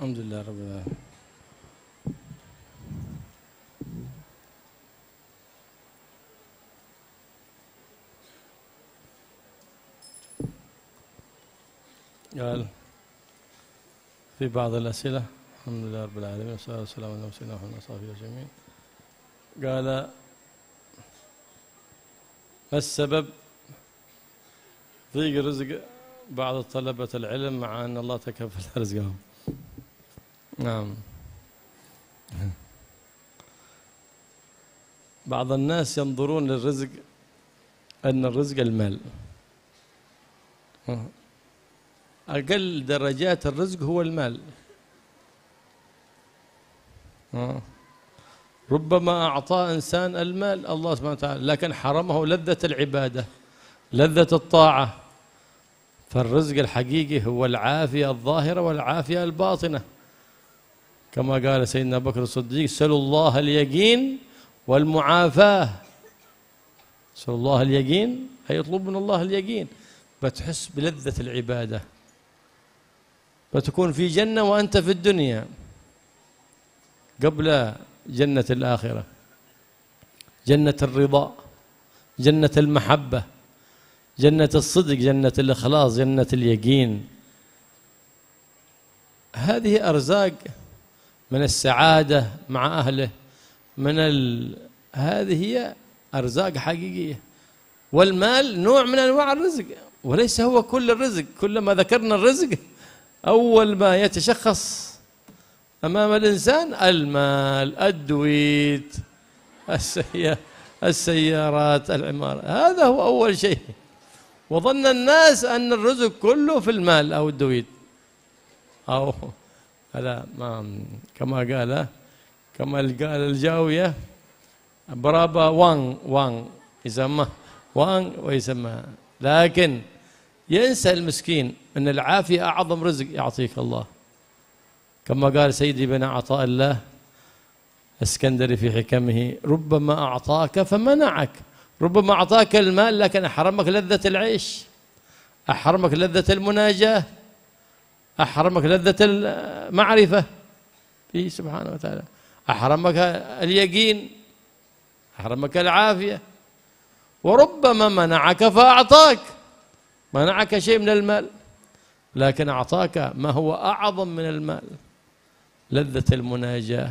الحمد لله رب العالمين. قال في بعض الأسئلة. الحمد لله رب العالمين والصلاة والسلام على سيدنا محمد وصحبه أجمعين. قال ما السبب ضيق رزق بعض طلبة العلم مع أن الله تكفل رزقهم؟ نعم. بعض الناس ينظرون للرزق أن الرزق المال. أقل درجات الرزق هو المال. ربما أعطى إنسان المال الله سبحانه وتعالى لكن حرمه لذة العبادة، لذة الطاعة. فالرزق الحقيقي هو العافية الظاهرة والعافية الباطنة، كما قال سيدنا بكر الصديق: سلوا الله اليقين والمعافاة. سلوا الله اليقين أي يطلب من الله اليقين، بتحس بلذة العبادة، بتكون في جنة وأنت في الدنيا قبل جنة الآخرة، جنة الرضا، جنة المحبة، جنة الصدق، جنة الإخلاص، جنة اليقين. هذه أرزاق من السعادة مع أهله، هذه هي أرزاق حقيقية. والمال نوع من أنواع الرزق وليس هو كل الرزق. كلما ذكرنا الرزق أول ما يتشخص أمام الإنسان المال، الدويت، السيارات، العمارة، هذا هو أول شيء. وظن الناس أن الرزق كله في المال أو الدويت أو لا، ما كما قال الجاوية برابا وان يسمى وان ويسمى. لكن ينسى المسكين أن العافية أعظم رزق يعطيك الله، كما قال سيدي بن عطاء الله الاسكندري في حكمه: ربما أعطاك فمنعك. ربما أعطاك المال لكن أحرمك لذة العيش، أحرمك لذة المناجاة، أحرمك لذة المعرفة فيه سبحانه وتعالى، أحرمك اليقين، أحرمك العافية. وربما منعك فأعطاك، منعك شيء من المال لكن أعطاك ما هو أعظم من المال: لذة المناجاة،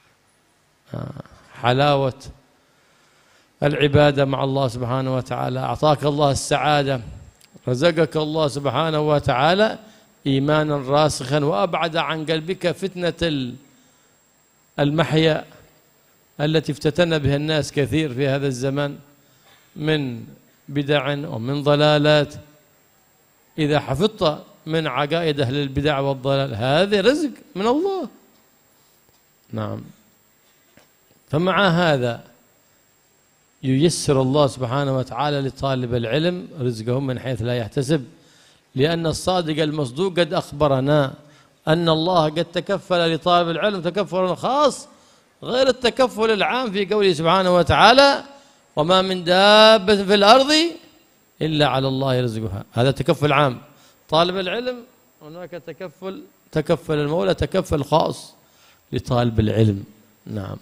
حلاوة العبادة مع الله سبحانه وتعالى. أعطاك الله السعادة، رزقك الله سبحانه وتعالى إيمانا راسخا، وأبعد عن قلبك فتنة المحيا التي افتتن بها الناس كثير في هذا الزمان من بدع ومن ضلالات. إذا حفظت من عقائد أهل البدع والضلال هذا رزق من الله. نعم. فمع هذا ييسر الله سبحانه وتعالى لطالب العلم رزقهم من حيث لا يحتسب، لأن الصادق المصدوق قد أخبرنا أن الله قد تكفل لطالب العلم تكفلا خاص غير التكفل العام في قوله سبحانه وتعالى: وما من دابة في الأرض إلا على الله رزقها. هذا تكفل عام. طالب العلم هناك تكفل المولى تكفل خاص لطالب العلم. نعم.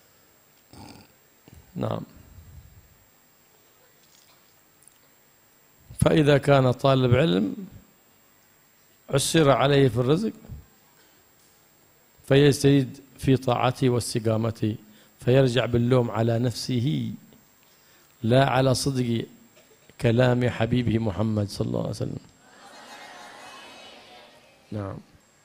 نعم. فإذا كان طالب علم عسر عليه في الرزق فيزيد في طاعته واستقامته، فيرجع باللوم على نفسه لا على صدق كلام حبيبه محمد صلى الله عليه وسلم. نعم.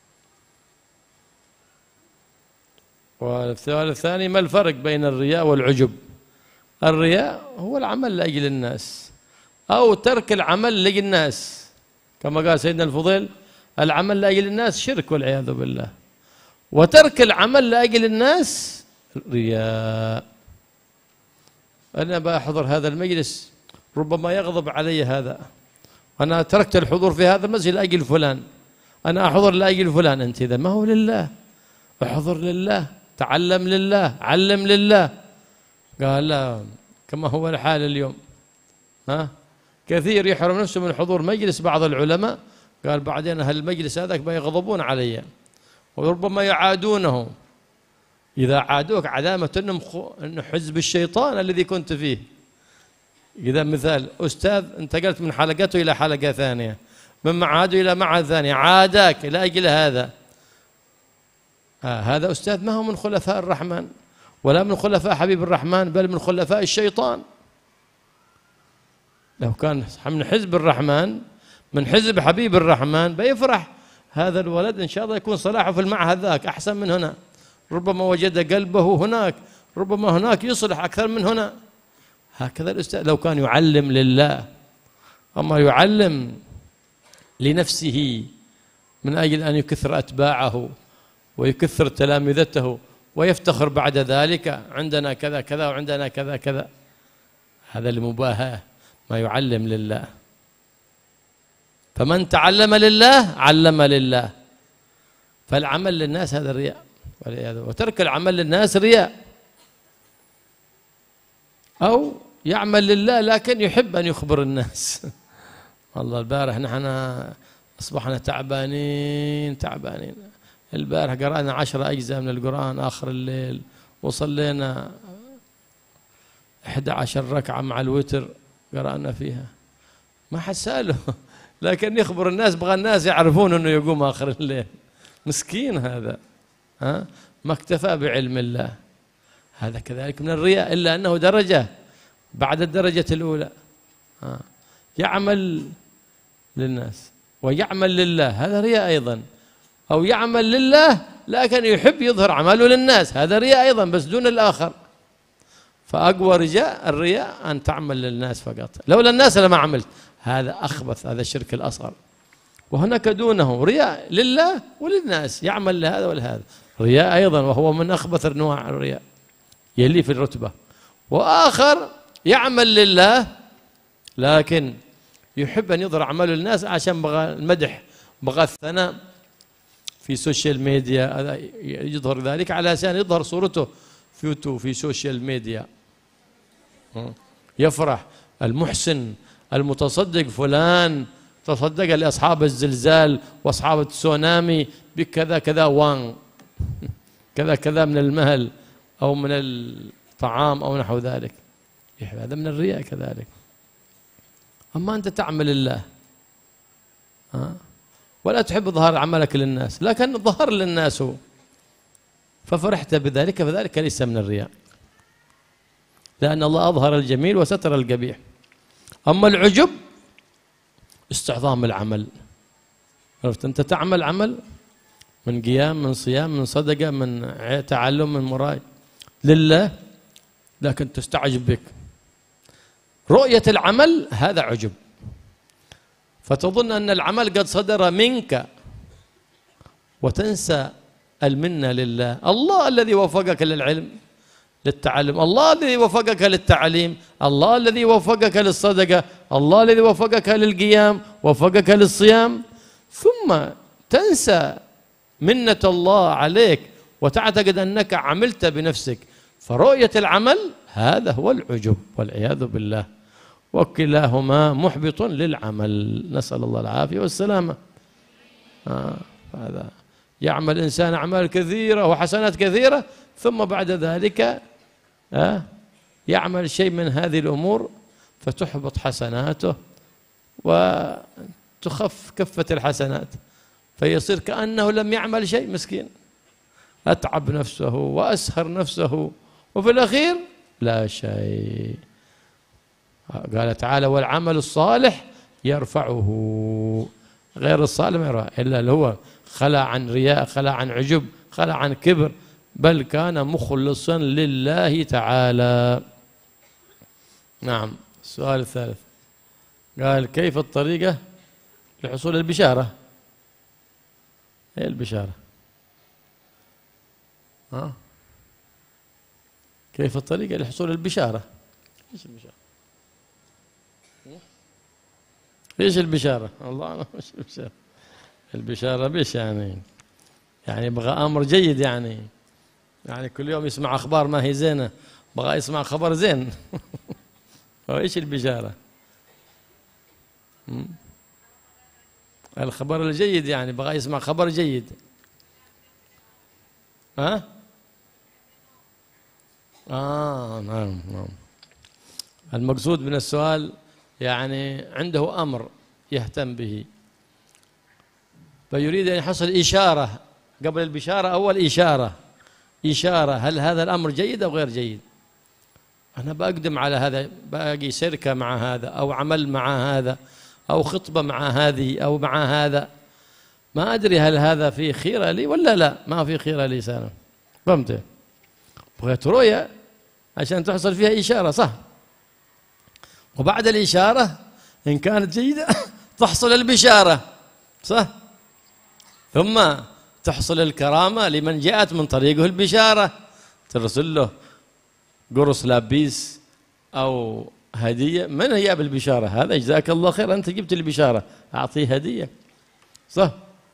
والسؤال الثاني: ما الفرق بين الرياء والعجب؟ الرياء هو العمل لأجل الناس أو ترك العمل لأجل الناس، كما قال سيدنا الفضيل: العمل لأجل الناس شرك والعياذ بالله، وترك العمل لأجل الناس رياء. أنا بحضر هذا المجلس ربما يغضب علي هذا، أنا تركت الحضور في هذا المسجد لأجل فلان، أنا أحضر لأجل فلان. أنت إذا ما هو لله، احضر لله، تعلم لله، علم لله. قال لا، كما هو الحال اليوم، كثير يحرم نفسه من حضور مجلس بعض العلماء، قال بعدين أهل المجلس هذاك بيغضبون علي وربما يعادونه. إذا عادوك علامة أنه حزب الشيطان الذي كنت فيه. إذا مثال أستاذ انتقلت من حلقته إلى حلقة ثانية، من معهده إلى معهد ثانية، عاداك لأجل هذا، هذا أستاذ ما هو من خلفاء الرحمن ولا من خلفاء حبيب الرحمن، بل من خلفاء الشيطان. لو كان من حزب الرحمن، من حزب حبيب الرحمن، بيفرح هذا الولد إن شاء الله يكون صلاحه في المعهد ذاك أحسن من هنا، ربما وجد قلبه هناك، ربما هناك يصلح أكثر من هنا. هكذا الأستاذ لو كان يعلم لله. أما يعلم لنفسه من أجل أن يكثر أتباعه ويكثر تلامذته ويفتخر بعد ذلك عندنا كذا كذا وعندنا كذا كذا، هذا المباهاة. ما يعلم لله. فمن تعلم لله علم لله. فالعمل للناس هذا الرياء، وترك العمل للناس رياء. أو يعمل لله لكن يحب أن يخبر الناس. والله البارح نحن أصبحنا تعبانين. البارح قرأنا 10 أجزاء من القرآن آخر الليل، وصلينا 11 ركعة مع الوتر قرأنا فيها. ما حد سأله، لكن يخبر الناس، بغى الناس يعرفون أنه يقوم آخر الليل. مسكين هذا، ما اكتفى بعلم الله. هذا كذلك من الرياء، إلا أنه درجة بعد الدرجة الأولى. يعمل للناس ويعمل لله، هذا رياء أيضا. أو يعمل لله لكن يحب يظهر عمله للناس، هذا رياء أيضا بس دون الآخر. فأقوى رجاء الرياء أن تعمل للناس فقط، لولا الناس لما عملت. هذا أخبث، هذا الشرك الأصغر. وهناك دونه رياء لله وللناس، يعمل لهذا ولهذا، رياء أيضا، وهو من أخبث أنواع الرياء، يلي في الرتبة. وآخر يعمل لله لكن يحب أن يظهر عمله للناس عشان بغى المدح، بغى الثناء في سوشيال ميديا، يظهر ذلك على أساس يظهر صورته في سوشيال ميديا. يفرح المحسن المتصدق فلان تصدق لأصحاب الزلزال وأصحاب التسونامي بكذا كذا وان كذا كذا من المهل أو من الطعام أو نحو ذلك. هذا من الرياء كذلك. أما أنت تعمل الله ولا تحب ظهر عملك للناس، لكن ظهر للناس ففرحت بذلك، فذلك ليس من الرياء، لأن الله أظهر الجميل وستر القبيح. أما العجب استعظام العمل. عرفت، أنت تعمل عمل من قيام، من صيام، من صدقة، من تعلم، من مراجعة لله، لكن تستعجب بك. رؤية العمل هذا عجب، فتظن أن العمل قد صدر منك وتنسى المنة لله. الله الذي وفقك للعلم، للتعلم، الله الذي وفقك للتعليم، الله الذي وفقك للصدقة، الله الذي وفقك للقيام، وفقك للصيام، ثم تنسى منة الله عليك وتعتقد أنك عملت بنفسك. فرؤية العمل هذا هو العجب والعياذ بالله، وكلاهما محبط للعمل، نسأل الله العافية والسلامة. هذا يعمل إنسان أعمال كثيرة وحسنات كثيرة، ثم بعد ذلك يعمل شيء من هذه الأمور فتحبط حسناته وتخف كفة الحسنات، فيصير كأنه لم يعمل شيء. مسكين، أتعب نفسه وأسهر نفسه وفي الأخير لا شيء. قال تعالى: والعمل الصالح يرفعه، غير الصالح ما يرفع إلا اللي هو خلى عن رياء، خلى عن عجب، خلى عن كبر، بل كان مخلصا لله تعالى. نعم. السؤال الثالث قال: كيف الطريقة لحصول البشارة؟ ايه البشارة؟ كيف الطريقة لحصول البشارة؟ ايش البشارة؟ ايش البشارة؟ الله أعلم ايش البشارة. البشارة بيش يعني يبغى أمر جيد، يعني كل يوم يسمع أخبار ما هي زينة، بغى يسمع خبر زين. ايش البشارة؟ الخبر الجيد، يعني بغى يسمع خبر جيد. ها؟ نعم نعم. المقصود من السؤال يعني عنده أمر يهتم به، فيريد أن يحصل إشارة قبل البشارة، أول إشارة هل هذا الأمر جيد أو غير جيد. أنا بقدم على هذا، باقي شركة مع هذا أو عمل مع هذا أو خطبة مع هذه أو مع هذا، ما أدري هل هذا فيه خيرة لي ولا لا، ما في خيرة لي سالم. فهمت؟ بغيت رؤية عشان تحصل فيها إشارة، صح؟ وبعد الإشارة إن كانت جيدة تحصل البشارة، صح؟ ثم تحصل الكرامة لمن جاءت من طريقه البشارة، ترسل له قرص لابيس أو هدية. من هي بالبشارة؟ هذا جزاك الله خير، أنت جبت البشارة، أعطيه هدية، صح؟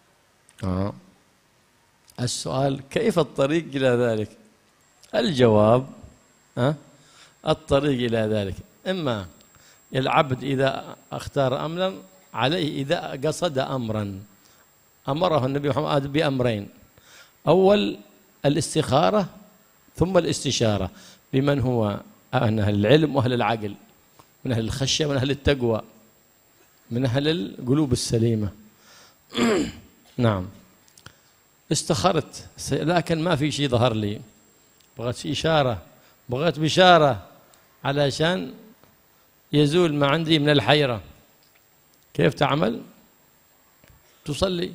السؤال كيف الطريق إلى ذلك؟ الجواب الطريق إلى ذلك إما العبد إذا اختار أمرا عليه، إذا قصد أمرا أمره النبي محمد بأمرين: أول الاستخارة، ثم الاستشارة بمن هو من أهل العلم وأهل العقل، من أهل الخشية ومن أهل التقوى، من أهل القلوب السليمة. نعم. استخرت لكن ما في شيء ظهر لي، بغيت إشارة، بغيت بشارة علشان يزول ما عندي من الحيرة. كيف تعمل؟ تصلي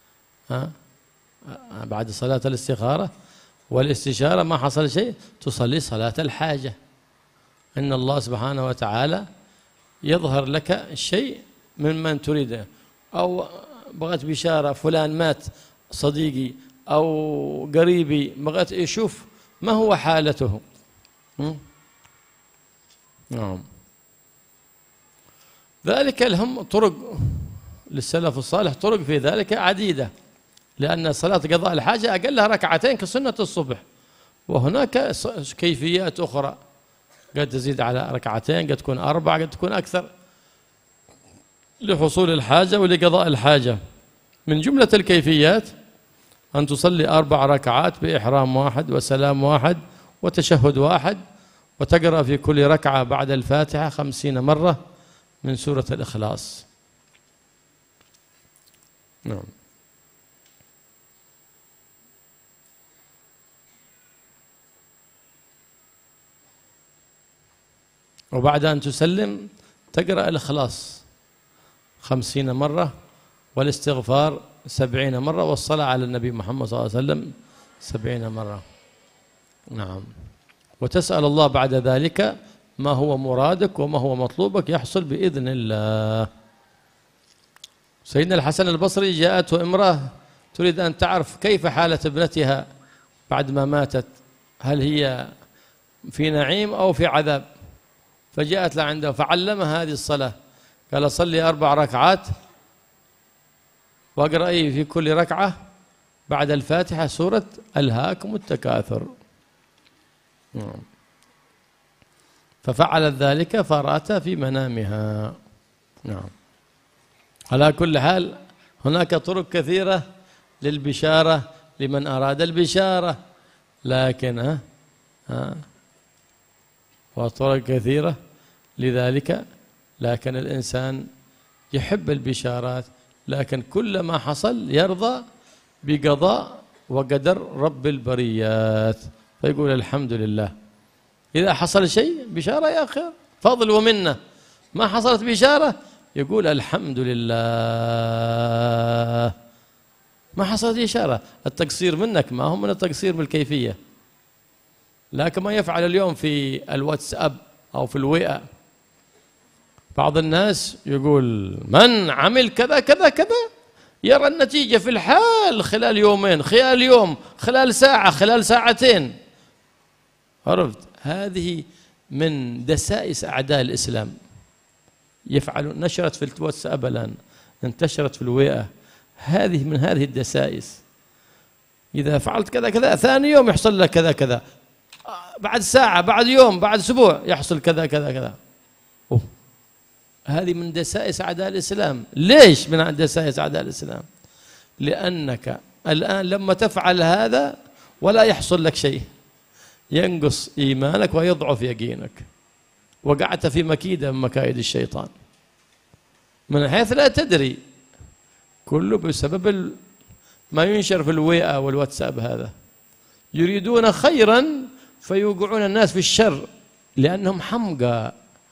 بعد صلاة الاستخارة والاستشارة ما حصل شيء، تصلي صلاة الحاجة، إن الله سبحانه وتعالى يظهر لك الشيء ممن تريده. أو بغيت بشارة فلان مات صديقي أو قريبي، بغيت يشوف ما هو حالته. نعم. ذلك الهم طرق للسلف الصالح، طرق في ذلك عديدة، لأن صلاة قضاء الحاجة أقلها ركعتين كسنة الصبح، وهناك كيفيات أخرى قد تزيد على ركعتين، قد تكون 4، قد تكون أكثر، لحصول الحاجة ولقضاء الحاجة. من جملة الكيفيات أن تصلي 4 ركعات بإحرام واحد وسلام واحد وتشهد واحد، وتقرأ في كل ركعة بعد الفاتحة 50 مرة من سورة الإخلاص. نعم. وبعد أن تسلم تقرأ الإخلاص 50 مرة، والاستغفار 70 مرة، والصلاة على النبي محمد صلى الله عليه وسلم 70 مرة. نعم. وتسأل الله بعد ذلك ما هو مرادك وما هو مطلوبك يحصل بإذن الله. سيدنا الحسن البصري جاءته امرأة تريد أن تعرف كيف حالة ابنتها بعد ما ماتت، هل هي في نعيم أو في عذاب، فجاءت لعنده فعلمها هذه الصلاة، قال صلي 4 ركعات واقرأي في كل ركعة بعد الفاتحة سورة ألهاكم التكاثر. ففعلت ذلك فرأتها في منامها. نعم. على كل حال هناك طرق كثيرة للبشارة لمن أراد البشارة، لكن وطرق كثيرة لذلك، لكن الإنسان يحب البشارات، لكن كل ما حصل يرضى بقضاء وقدر رب البريات، فيقول الحمد لله. إذا حصل شيء بشارة يا أخي فضل ومنة، ما حصلت بشارة يقول الحمد لله. ما حصلت إشارة، التقصير منك، ما هو من التقصير بالكيفية، لكن ما يفعل اليوم في الواتساب أو في الوئة. بعض الناس يقول من عمل كذا كذا كذا يرى النتيجة في الحال خلال يومين، خلال يوم، خلال ساعة، خلال ساعتين. عرفت؟ هذه من دسائس أعداء الإسلام. يفعلون، نشرت في الواتساب الآن، انتشرت في الوئة، هذه من هذه الدسائس. إذا فعلت كذا كذا ثاني يوم يحصل لك كذا كذا، بعد ساعة، بعد يوم، بعد أسبوع يحصل كذا كذا كذا. هذه من دسائس أعداء الإسلام. ليش من دسائس أعداء الإسلام؟ لأنك الآن لما تفعل هذا ولا يحصل لك شيء، ينقص إيمانك ويضعف يقينك، وقعت في مكيدة من مكايد الشيطان من حيث لا تدري، كله بسبب ما ينشر في الويئة والواتساب. هذا يريدون خيرا فيوقعون الناس في الشر لأنهم حمقى،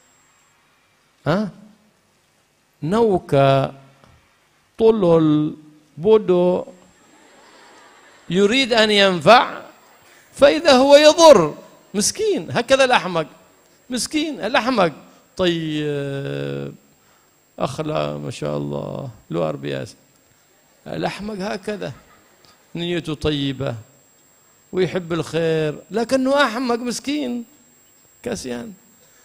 نوكا، طلل، بودو، يريد أن ينفع فإذا هو يضر. مسكين، هكذا الأحمق، مسكين الأحمق. طيب أخلاق ما شاء الله، له أربياس. الأحمق هكذا، نيته طيبة ويحب الخير، لكنه أحمق مسكين كاسيان،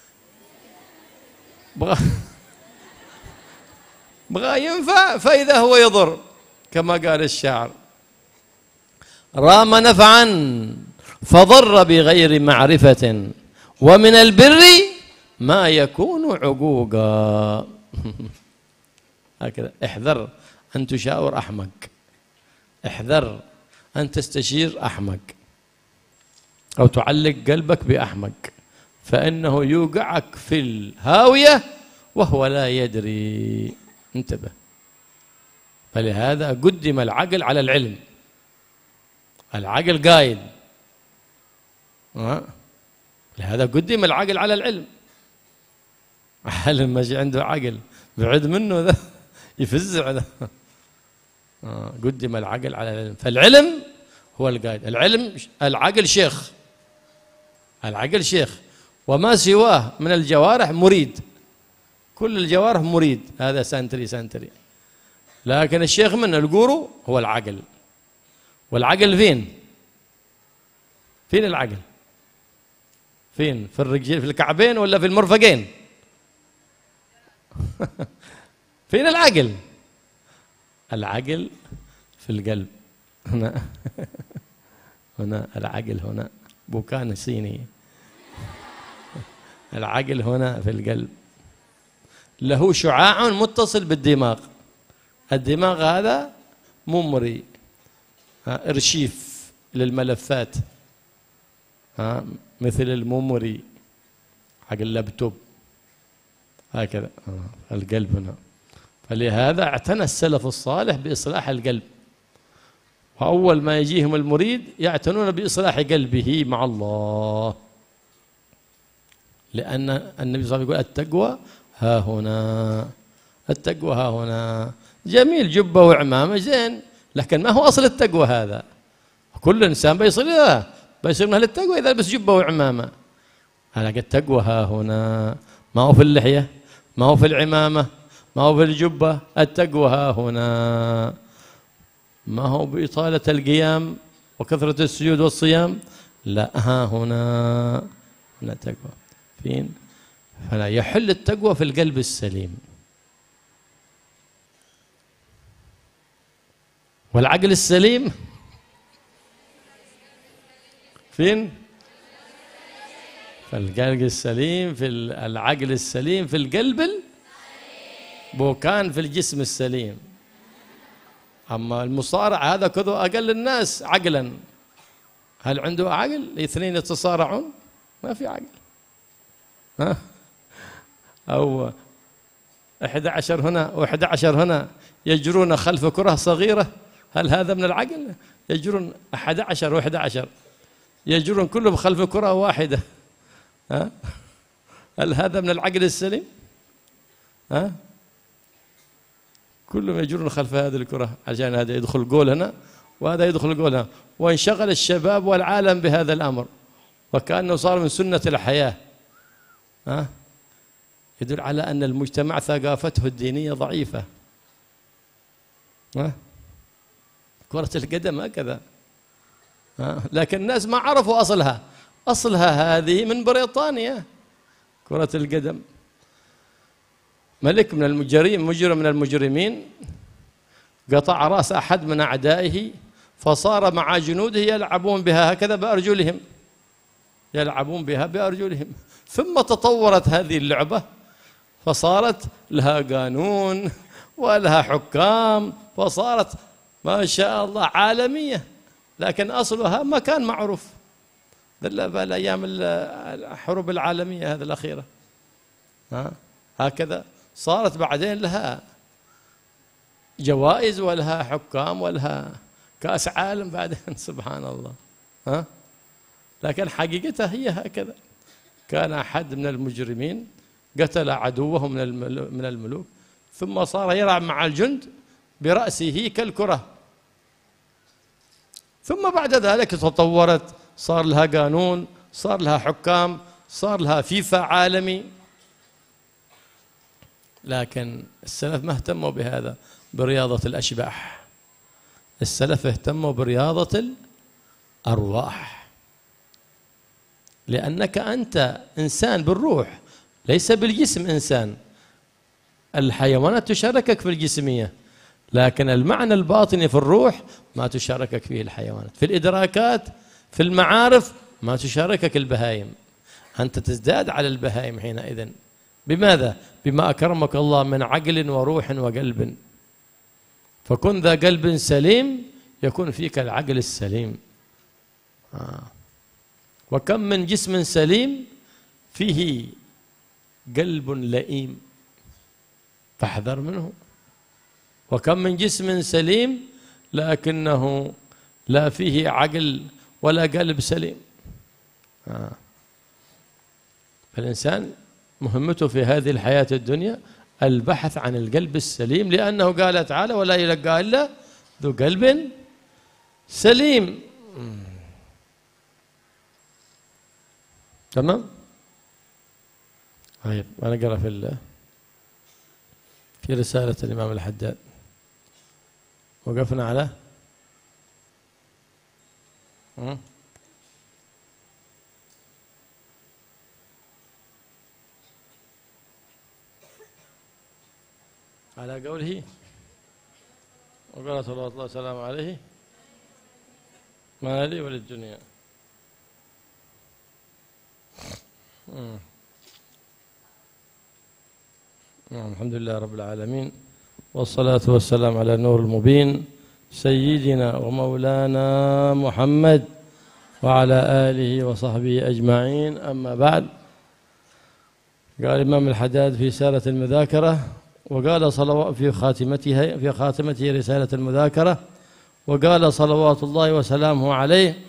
بغى ينفع فإذا هو يضر، كما قال الشاعر: رام نفعا فضر بغير معرفة، ومن البر ما يكون عقوقا. هكذا احذر أن تشاور أحمق، احذر أن تستشير أحمق أو تعلق قلبك بأحمق، فإنه يوقعك في الهاوية وهو لا يدري. انتبه. فلهذا قدم العقل على العلم، العقل قايد، لهذا قدم العقل على العلم. العالم ماشي عنده عقل بعد منه ذا يفزع ذا. قدم العقل على العلم، فالعلم هو القائد. العلم، العقل شيخ، العقل شيخ، وما سواه من الجوارح مريد، كل الجوارح مريد، هذا سنتري سنتري. لكن الشيخ من القورو هو العقل. والعقل فين؟ فين العقل؟ فين؟ في الرجل، في الكعبين ولا في المرفقين؟ فين العقل؟ العقل في القلب هنا. هنا العقل، هنا بوكان صيني. العقل هنا في القلب، له شعاع متصل بالدماغ. الدماغ هذا ممري، ارشيف للملفات، مثل الممري حق اللابتوب هكذا. القلب هنا. فلهذا اعتنى السلف الصالح بإصلاح القلب، وأول ما يجيهم المريد يعتنون بإصلاح قلبه مع الله، لأن النبي صلى الله عليه وسلم يقول: التقوى ها هنا، التقوى ها هنا. جميل جبة وعمامة زين، لكن ما هو أصل التقوى هذا. كل إنسان بيصير من أهل التقوى إذا لبس جبة وعمامة. أنا قلت التقوى ها هنا، ما هو في اللحية، ما هو في العمامة، ما هو في الجبة. التقوى ها هنا، ما هو بإطالة القيام وكثرة السجود والصيام، لا، ها هنا التقوى. فين؟ فلا يحل التقوى في القلب السليم. والعقل السليم فين؟ فالقلب السليم، في العقل السليم، في القلب بوكان، في الجسم السليم. أما المصارع هذا كذو أقل الناس عقلا، هل عنده عقل؟ اثنين يتصارعون، ما في عقل. أو 11 هنا و11 هنا يجرون خلف كرة صغيرة، هل هذا من العقل؟ يجرون 11 و11 يجرون كلهم خلف كرة واحدة، هل هذا من العقل السليم؟ كلهم يجرون خلف هذه الكرة عشان هذا يدخل جول هنا وهذا يدخل جول هنا. وانشغل الشباب والعالم بهذا الأمر، وكأنه صار من سنة الحياة. يدل على أن المجتمع ثقافته الدينية ضعيفة. كرة القدم هكذا، لكن الناس ما عرفوا أصلها. أصلها هذه من بريطانيا. كرة القدم ملك من المجرمين، مجرم من المجرمين، قطع رأس أحد من أعدائه، فصار مع جنوده يلعبون بها هكذا بأرجلهم، يلعبون بها بأرجلهم. ثم تطورت هذه اللعبة فصارت لها قانون ولها حكام، فصارت ما شاء الله عالمية. لكن أصلها ما كان معروف إلا في الأيام الحروب العالمية هذه الأخيرة. هكذا صارت بعدين لها جوائز ولها حكام ولها كأس عالم بعدين سبحان الله. لكن حقيقتها هي هكذا. كان أحد من المجرمين قتل عدوه من الملوك، ثم صار يلعب مع الجند برأسه كالكرة، ثم بعد ذلك تطورت، صار لها قانون، صار لها حكام، صار لها فيفا عالمي. لكن السلف ما اهتموا بهذا، برياضة الأشباح. السلف اهتموا برياضة الأرواح، لأنك أنت إنسان بالروح ليس بالجسم إنسان. الحيوانات تشاركك في الجسمية، لكن المعنى الباطني في الروح ما تشاركك فيه الحيوانات. في الإدراكات، في المعارف ما تشاركك البهائم. أنت تزداد على البهائم حينئذ. بماذا؟ بما أكرمك الله من عقل وروح وقلب. فكن ذا قلب سليم يكون فيك العقل السليم. وكم من جسم سليم فيه قلب لئيم، فاحذر منه. وكم من جسم سليم لكنه لا فيه عقل ولا قلب سليم. فالإنسان مهمته في هذه الحياة الدنيا البحث عن القلب السليم، لأنه قال تعالى: ولا يلقى إلا ذو قلب سليم. تمام؟ طيب أنا أقرأ في رسالة الإمام الحداد. وقفنا على قوله: وقال صلى الله عليه وسلم عليه: ما لي وللدنيا. الحمد لله رب العالمين، والصلاة والسلام على النور المبين سيدنا ومولانا محمد وعلى آله وصحبه أجمعين. أما بعد، قال الإمام الحداد في رسالة المذاكرة، وقال صلوات في خاتمته رسالة المذاكرة، وقال صلوات الله وسلامه عليه: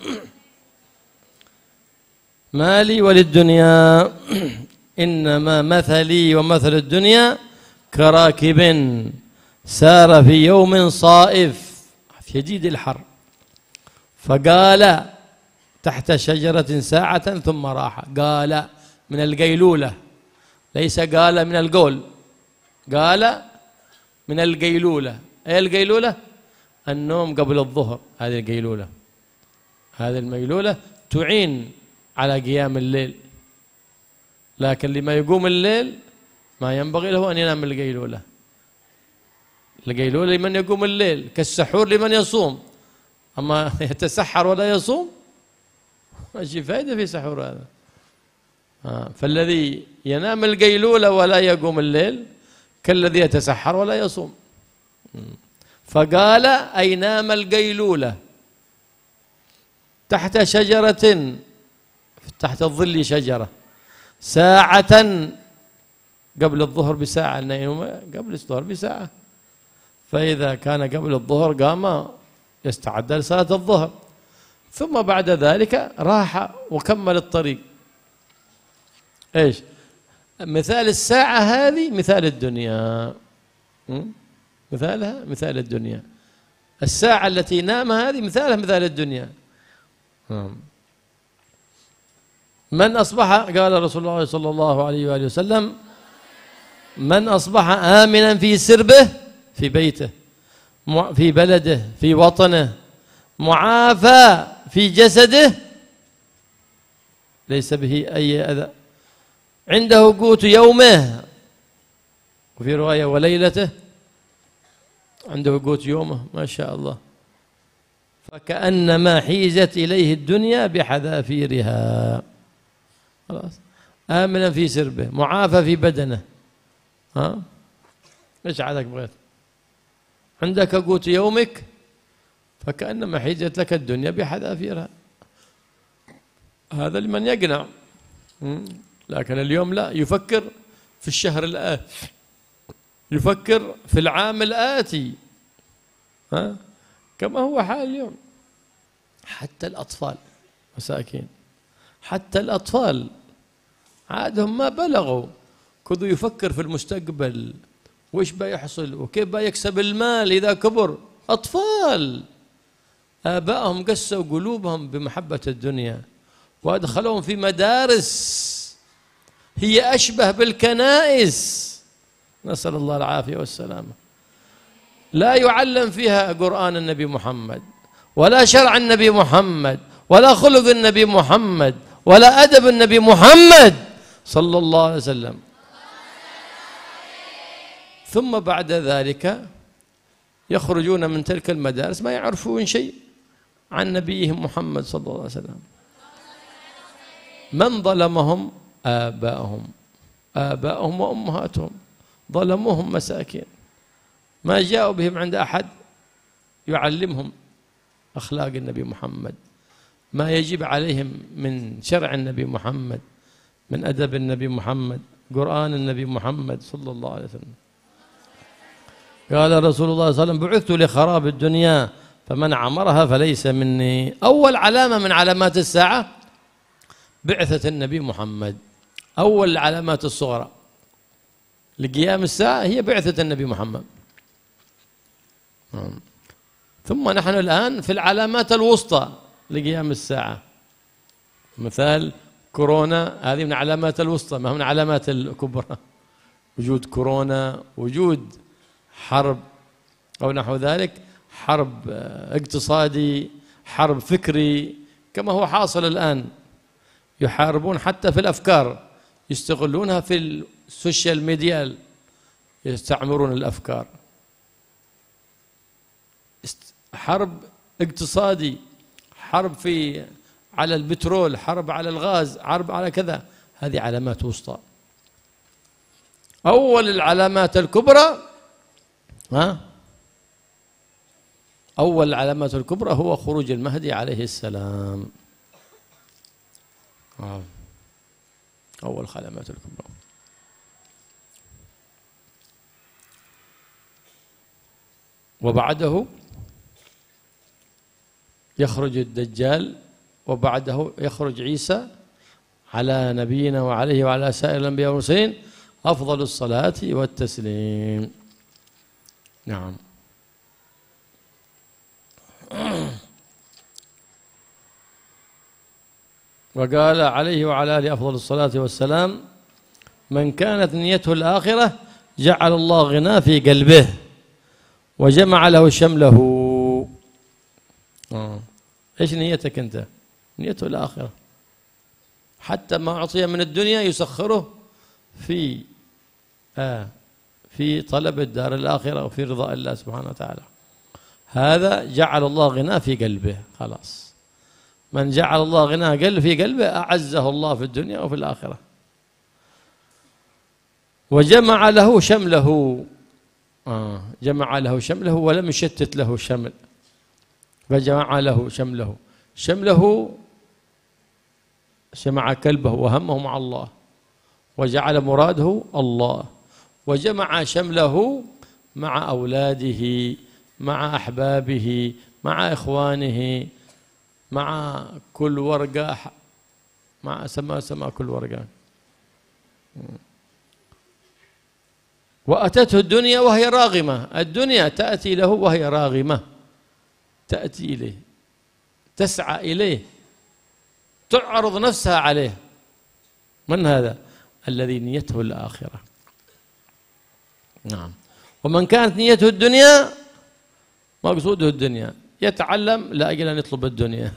ما لي وللدنيا إنما مثلي ومثل الدنيا كراكب سار في يوم صائف شديد الحر، فقال تحت شجرة ساعة ثم راح. قال من القيلولة، ليس قال من القول، قال من القيلولة. أي القيلولة؟ النوم قبل الظهر. هذه القيلولة، هذه الميلولة تعين على قيام الليل، لكن لما يقوم الليل ما ينبغي له أن ينام القيلولة. القيلولة لمن يقوم الليل، كالسحور لمن يصوم. أما يتسحر ولا يصوم ماشي فائدة في سحور هذا. فالذي ينام القيلولة ولا يقوم الليل كالذي يتسحر ولا يصوم. فقال أي نام القيلولة تحت شجرة، تحت الظل شجرة، ساعة قبل الظهر بساعة، قبل الظهر بساعة. فإذا كان قبل الظهر قام يستعد لصلاة الظهر، ثم بعد ذلك راح وكمل الطريق. ايش مثال الساعة هذه؟ مثال الدنيا، مثالها مثال الدنيا. الساعة التي نامها هذه مثالها مثال الدنيا. من أصبح، قال رسول الله صلى الله عليه وآله وسلم: من أصبح آمنا في سربه، في بيته، في بلده، في وطنه، معافى في جسده، ليس به أي أذى، عنده قوت يومه، وفي رواية وليلته، عنده قوت يومه، ما شاء الله، فكأنما حيزت إليه الدنيا بحذافيرها. خلاص، آمنا في سربه، معافى في بدنه. ايش عادك بغيت؟ عندك قوت يومك فكأنما حيزت لك الدنيا بحذافيرها. هذا لمن يقنع. لكن اليوم لا، يفكر في الشهر الآتي، يفكر في العام الآتي، كما هو حال اليوم. حتى الأطفال مساكين، حتى الأطفال عادهم ما بلغوا كذو يفكر في المستقبل، وإيش بيحصل وكيف بيكسب المال إذا كبر. أطفال آبائهم قسوا قلوبهم بمحبة الدنيا وأدخلوهم في مدارس هي أشبه بالكنائس، نسأل الله العافية والسلامة. لا يعلم فيها قرآن النبي محمد، ولا شرع النبي محمد، ولا خلق النبي محمد، ولا أدب النبي محمد صلى الله عليه وسلم. ثم بعد ذلك يخرجون من تلك المدارس ما يعرفون شيء عن نبيهم محمد صلى الله عليه وسلم. من ظلمهم؟ آباءهم، آباءهم وأمهاتهم ظلموهم مساكين، ما جاءوا بهم عند أحد يعلمهم أخلاق النبي محمد، ما يجب عليهم من شرع النبي محمد، من أدب النبي محمد، قرآن النبي محمد صلى الله عليه وسلم. قال رسول الله صلى الله عليه وسلم: بعثت لخراب الدنيا فمن عمرها فليس مني. أول علامة من علامات الساعة بعثة النبي محمد، أول العلامات الصغرى لقيام الساعة هي بعثة النبي محمد. ثم نحن الآن في العلامات الوسطى لقيام الساعة، مثال كورونا، هذه من علامات الوسطى ما من علامات الكبرى. وجود كورونا، وجود حرب أو نحو ذلك، حرب اقتصادي، حرب فكري، كما هو حاصل الآن. يحاربون حتى في الأفكار، يستغلونها في السوشيال ميديا، يستعمرون الأفكار. حرب اقتصادي، حرب على البترول، حرب على الغاز، حرب على كذا. هذه علامات وسطى. أول العلامات الكبرى أول العلامات الكبرى هو خروج المهدي عليه السلام. أول العلامات الكبرى. وبعده يخرج الدجال، وبعده يخرج عيسى على نبينا وعليه وعلى سائر الأنبياء والمرسلين أفضل الصلاة والتسليم. نعم. وقال عليه وعلى آله أفضل الصلاة والسلام: من كانت نيته الآخرة جعل الله غناه في قلبه وجمع له شمله. إيش نيتك أنت؟ نيته الآخرة. حتى ما أعطي من الدنيا يسخره في طلب الدار الآخرة وفي رضاء الله سبحانه وتعالى. هذا جعل الله غناه في قلبه. خلاص، من جعل الله غناه في قلبه أعزه الله في الدنيا وفي الآخرة. وجمع له شمله. جمع له شمله ولم يشتت له شمل، فجمع له شمله. شمله جمع كلبه وهمه مع الله، وجعل مراده الله، وجمع شمله مع أولاده، مع أحبابه، مع إخوانه، مع كل ورقة، مع سما كل ورقة. وأتته الدنيا وهي راغمة. الدنيا تأتي له وهي راغمة، تأتي إليه، تسعى إليه، تعرض نفسها عليه. من هذا؟ الذي نيته الآخرة. نعم. ومن كانت نيته الدنيا، مقصوده الدنيا، يتعلم لأجل أن يطلب الدنيا،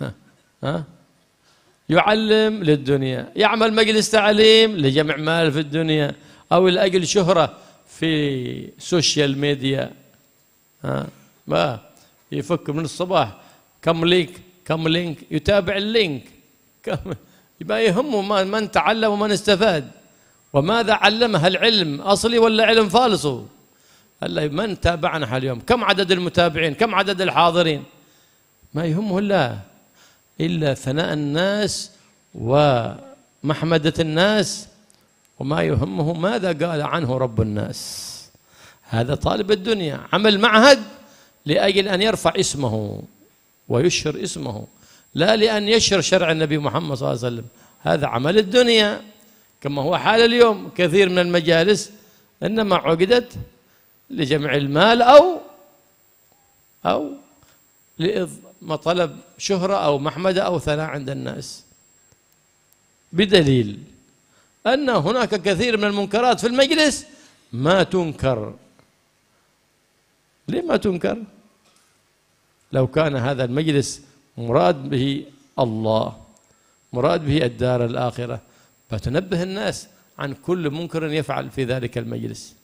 يعلم للدنيا، يعمل مجلس تعليم لجمع مال في الدنيا، أو لأجل شهرة في سوشيال ميديا. ما يفكر من الصباح كم لينك يتابع اللينك، يبقى يهمه من تعلم ومن استفاد وماذا علمه، العلم أصلي ولا علم فالصو. من تابعنا اليوم؟ كم عدد المتابعين؟ كم عدد الحاضرين؟ ما يهمه إلا ثناء الناس ومحمدة الناس، وما يهمه ماذا قال عنه رب الناس. هذا طالب الدنيا عمل معهد لأجل أن يرفع اسمه ويشهر اسمه، لا لأن يشهر شرع النبي محمد صلى الله عليه وسلم. هذا عمل الدنيا، كما هو حال اليوم. كثير من المجالس إنما عقدت لجمع المال أو لطلب شهرة أو محمدة أو ثناء عند الناس، بدليل أن هناك كثير من المنكرات في المجلس ما تنكر. ليه ما تنكر؟ لو كان هذا المجلس مراد به الله، مراد به الدار الآخرة، فتنبه الناس عن كل منكر يفعل في ذلك المجلس.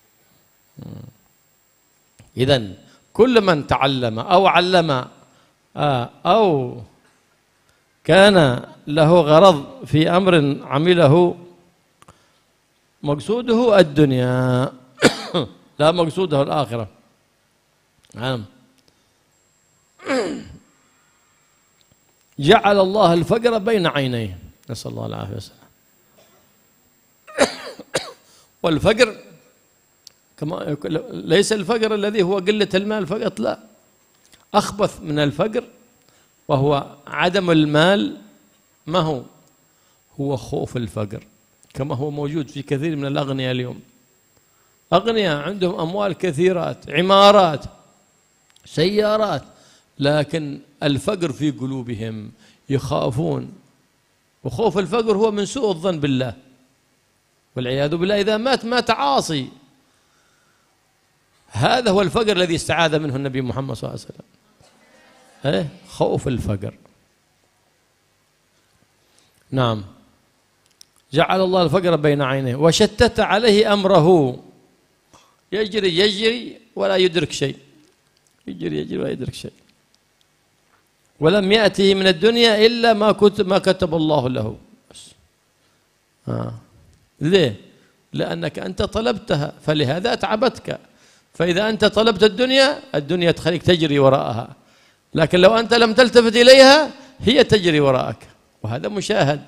إذن كل من تعلم أو علم أو كان له غرض في أمر عمله مقصوده الدنيا لا مقصوده الآخرة. نعم. جعل الله الفقر بين عينيه، نسأل الله العافية والسلام. والفقر كما ليس الفقر الذي هو قلة المال فقط، لا، أخبث من الفقر وهو عدم المال. ما هو خوف الفقر، كما هو موجود في كثير من الأغنياء اليوم. أغنياء عندهم أموال كثيرات، عمارات، سيارات، لكن الفقر في قلوبهم، يخافون. وخوف الفقر هو من سوء الظن بالله والعياذ بالله. إذا مات عاصي. هذا هو الفقر الذي استعاذ منه النبي محمد صلى الله عليه وسلم، خوف الفقر. نعم. جعل الله الفقر بين عينيه وشتت عليه أمره، يجري ولا يدرك شيء، يجري ولا يدرك شيء. ولم يأته من الدنيا إلا ما كتب الله له. ليه؟ لأنك أنت طلبتها، فلهذا أتعبتك. فإذا أنت طلبت الدنيا تخليك تجري وراءها، لكن لو أنت لم تلتفت إليها هي تجري وراءك، وهذا مشاهد.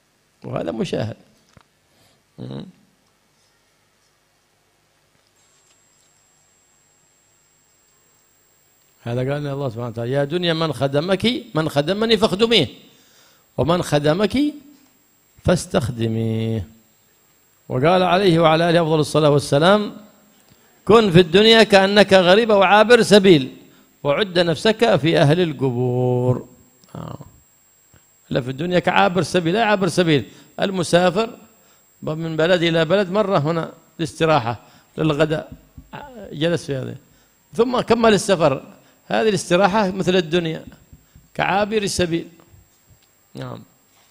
هذا قال الله سبحانه وتعالى: يا دنيا من خدمني فاخدميه، ومن خدمك فاستخدميه. وقال عليه وعلى آله أفضل الصلاة والسلام: كن في الدنيا كأنك غريب وعابر سبيل، وعد نفسك في أهل القبور. لا، في الدنيا كعابر سبيل. لا، عابر سبيل المسافر من بلد إلى بلد، مرة هنا للاستراحة للغداء، جلس في هذا ثم كمل السفر. هذه الاستراحة مثل الدنيا كعابر السبيل. نعم.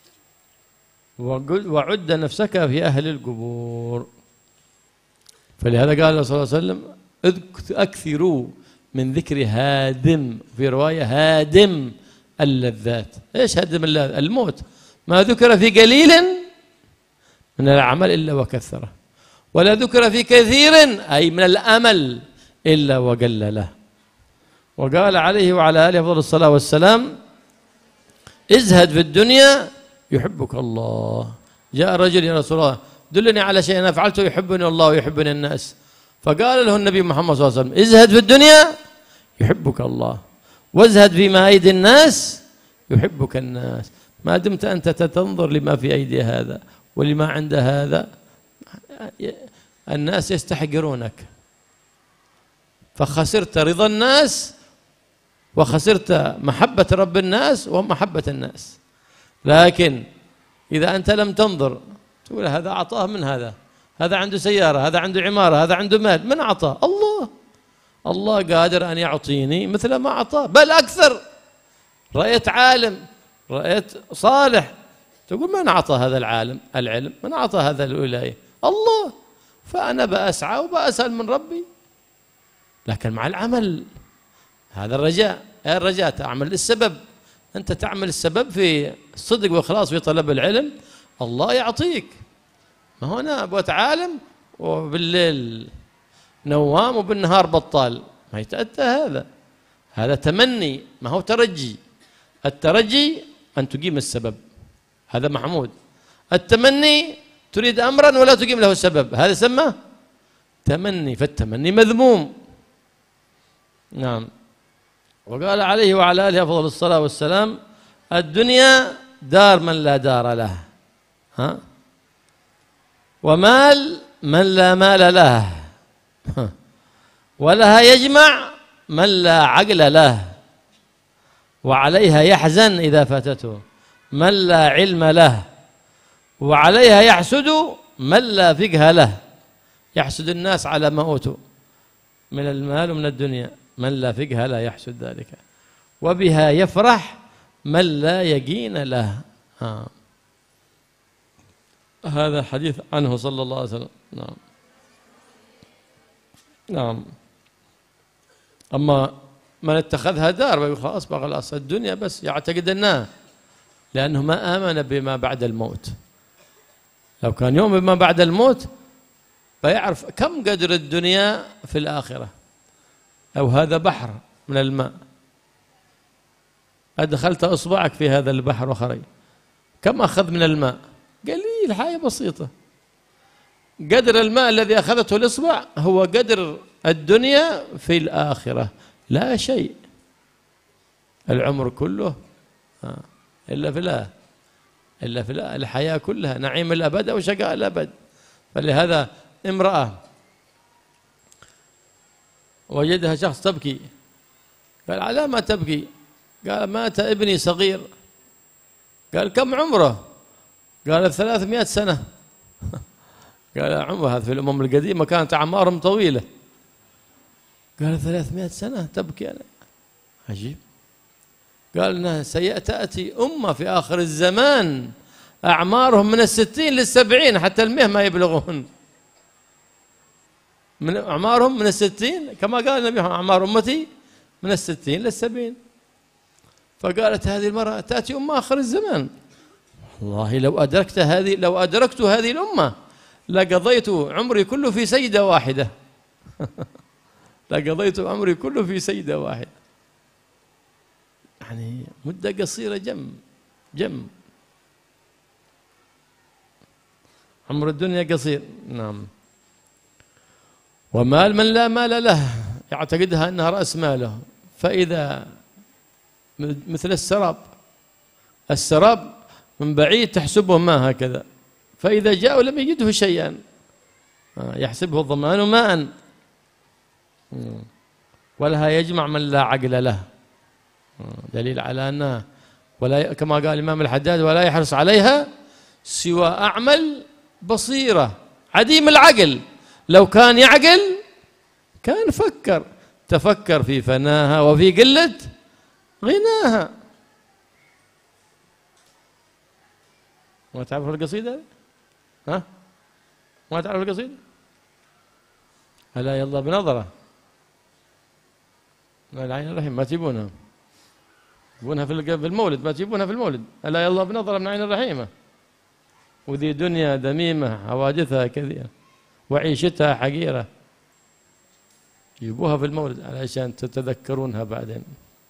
وعد نفسك في أهل القبور. فلهذا قال صلى الله عليه وسلم: أكثروا من ذكر هادم، في رواية هادم اللذات. إيش هادم اللذات؟ الموت. ما ذكر في قليل من العمل إلا وكثره، ولا ذكر في كثير أي من الأمل إلا وقلله. وقال عليه وعلى آله أفضل الصلاة والسلام: ازهد في الدنيا يحبك الله. جاء رجل: يا رسول الله دلني على شيء أنا فعلته يحبني الله ويحبني الناس. فقال له النبي محمد صلى الله عليه وسلم: ازهد في الدنيا يحبك الله، وازهد فيما أيدي الناس يحبك الناس. ما دمت أنت تنظر لما في أيدي هذا ولما عند هذا، الناس يستحقرونك، فخسرت رضا الناس وخسرت محبة رب الناس ومحبة الناس. لكن إذا أنت لم تنظر، تقول هذا أعطاه من هذا عنده سيارة، هذا عنده عمارة، هذا عنده مال، من أعطاه؟ الله قادر أن يعطيني مثل ما أعطاه، بل أكثر. رأيت عالم، رأيت صالح، تقول من أعطى هذا العلم؟ من أعطى هذا الولاية؟ الله. فأنا بأسعى وبأسأل من ربي، لكن مع العمل. هذا الرجاء تعمل السبب. أنت تعمل السبب في الصدق والإخلاص في طلب العلم، الله يعطيك. ما هنا أبغى عالم وبالليل نوام وبالنهار بطال، ما يتأتى هذا. هذا تمني ما هو ترجي. الترجي أن تقيم السبب، هذا محمود. التمني تريد أمرا ولا تقيم له السبب، هذا يسمى تمني، فالتمني مذموم. نعم. وقال عليه وعلى آله أفضل الصلاة والسلام: الدنيا دار من لا دار له، ومال من لا مال له، ولها يجمع من لا عقل له، وعليها يحزن إذا فاتته من لا علم له، وعليها يحسد من لا فقه له. يحسد الناس على ما أوتوا من المال ومن الدنيا، من لا فقه لا يحسد ذلك. وبها يفرح من لا يقين له. هذا حديث عنه صلى الله عليه وسلم. نعم. نعم. أما من اتخذها دار ويقول خلاص الدنيا بس، يعتقد أنها، لأنه ما آمن بما بعد الموت. لو كان يؤمن بما بعد الموت فيعرف كم قدر الدنيا في الآخرة. أو هذا بحر من الماء، أدخلت أصبعك في هذا البحر وخرج، كم أخذ من الماء؟ قليل، حاجة بسيطة. قدر الماء الذي أخذته الإصبع هو قدر الدنيا في الآخرة، لا شيء. العمر كله إلا في الله، إلا في الله. الحياة كلها نعيم الأبد أو شقاء الأبد. فلهذا امرأة وجدها شخص تبكي، قال: على ما تبكي؟ قال: مات ابني صغير. قال: كم عمره؟ قال: 300 سنة. قال: عمره هذا في الأمم القديمة كانت أعمارهم طويلة. قال: 300 سنة تبكي أنا؟ عجيب. قال: إنها سيأتي أمة في آخر الزمان أعمارهم من 60 ل70، حتى 100 ما يبلغون. من أعمارهم من 60، كما قال النبي: أعمار أمتي من 60 ل70. فقالت هذه المرأة: تأتي أمة آخر الزمان، والله لو أدركت هذه الأمة لقضيت عمري كله في سيدة واحدة. لقضيت عمري كله في سيدة واحدة. يعني مدة قصيرة جم. عمر الدنيا قصير. نعم. ومال من لا مال له، يعتقدها أنها رأس ماله. فإذا مثل السراب من بعيد تحسبه ماء هكذا، فإذا جاءوا لم يجده شيئا، يحسبه الضمان ماء. ولها يجمع من لا عقل له، دليل على أنها كما قال الإمام الحداد: ولا يحرص عليها سوى أعمل بصيرة عديم العقل. لو كان يعقل كان تفكر في فناها وفي قلة غناها. ما تعرفوا القصيدة؟ ما تعرفوا القصيدة؟ ألا يلا بنظرة العين الرحيم، ما تجيبونها، تجيبونها في المولد، ما تجيبونها في المولد. ألا يلا بنظرة من عين الرحيمة، وذي دنيا دميمة حوادثها كثيرة وعيشتها حقيرة. جيبوها في المولد علشان تتذكرونها بعدين.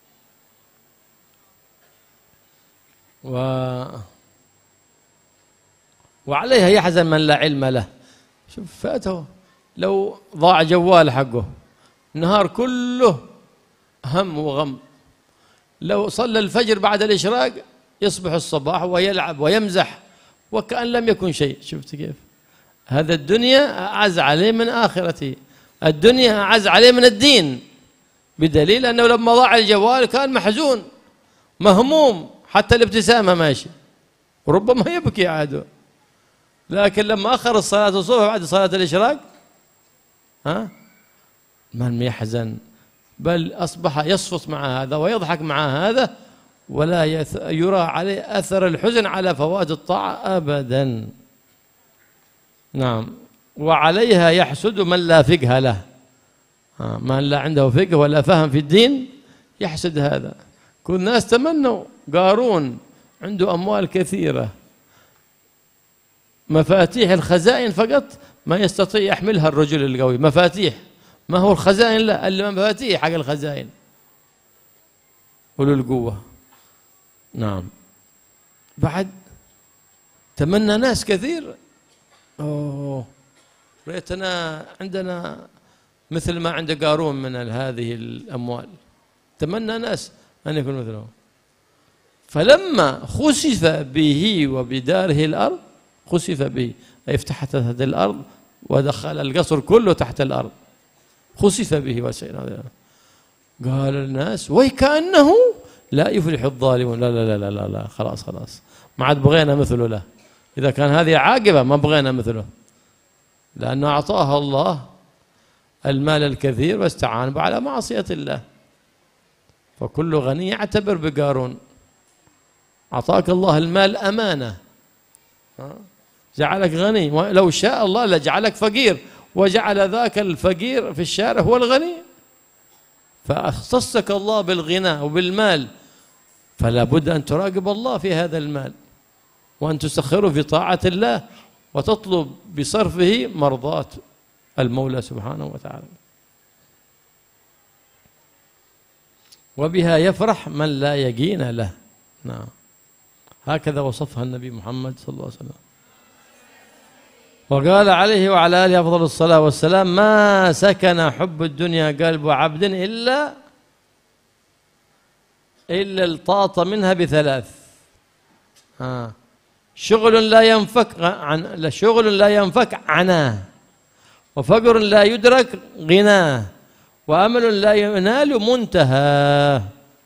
وعليها يحزن من لا علم له. شوف فاته، لو ضاع جوال حقه النهار كله هم وغم، لو صلى الفجر بعد الإشراق يصبح الصباح ويلعب ويمزح وكأن لم يكن شيء. شفت كيف؟ هذا الدنيا أعز عليه من آخرته، الدنيا أعز عليه من الدين، بدليل أنه لما ضاع الجوال كان محزون مهموم، حتى الابتسامة ماشي، وربما يبكي عاده. لكن لما أخر الصلاة الصبح بعد صلاة الإشراق من يحزن، بل أصبح يصفط مع هذا ويضحك مع هذا، ولا يرى عليه أثر الحزن على فوات الطاعة أبدا. نعم. وعليها يحسد من لا فقه له، من لا عنده فقه ولا فهم في الدين يحسد هذا. كل الناس تمنوا قارون، عنده أموال كثيرة، مفاتيح الخزائن فقط ما يستطيع يحملها الرجل القوي، مفاتيح، ما هو الخزائن، لا، المفاتيح حق الخزائن. أولو القوة. نعم. بعد تمنى ناس كثير، أوه ريتنا عندنا مثل ما عند قارون من هذه الأموال، تمنى ناس أن يكون مثله. فلما خسف به وبداره الأرض، خسف به أي افتحت هذه الأرض ودخل القصر كله تحت الأرض، خسف به وسيرا. قال الناس ويكأنه لا يفلح الظالمون. لا لا لا لا لا، خلاص خلاص ما عاد بغينا مثله له. إذا كان هذه عاقبة ما بغينا مثله، لأنه أعطاها الله المال الكثير واستعان على معصية الله. فكل غني يعتبر بقارون. أعطاك الله المال أمانة، جعلك غني، لو شاء الله لجعلك فقير وجعل ذاك الفقير في الشارع هو الغني. فاختصك الله بالغنى وبالمال، فلا بد أن تراقب الله في هذا المال، وأن تسخره في طاعة الله، وتطلب بصرفه مرضاة المولى سبحانه وتعالى. وبها يفرح من لا يقين له. نعم، هكذا وصفها النبي محمد صلى الله عليه وسلم. وقال عليه وعلى آله أفضل الصلاة والسلام: ما سكن حب الدنيا قلب عبد إلا الطاط منها بثلاث: شغل لا ينفك عناه، وفقر لا يدرك غناه، وأمل لا ينال منتهى.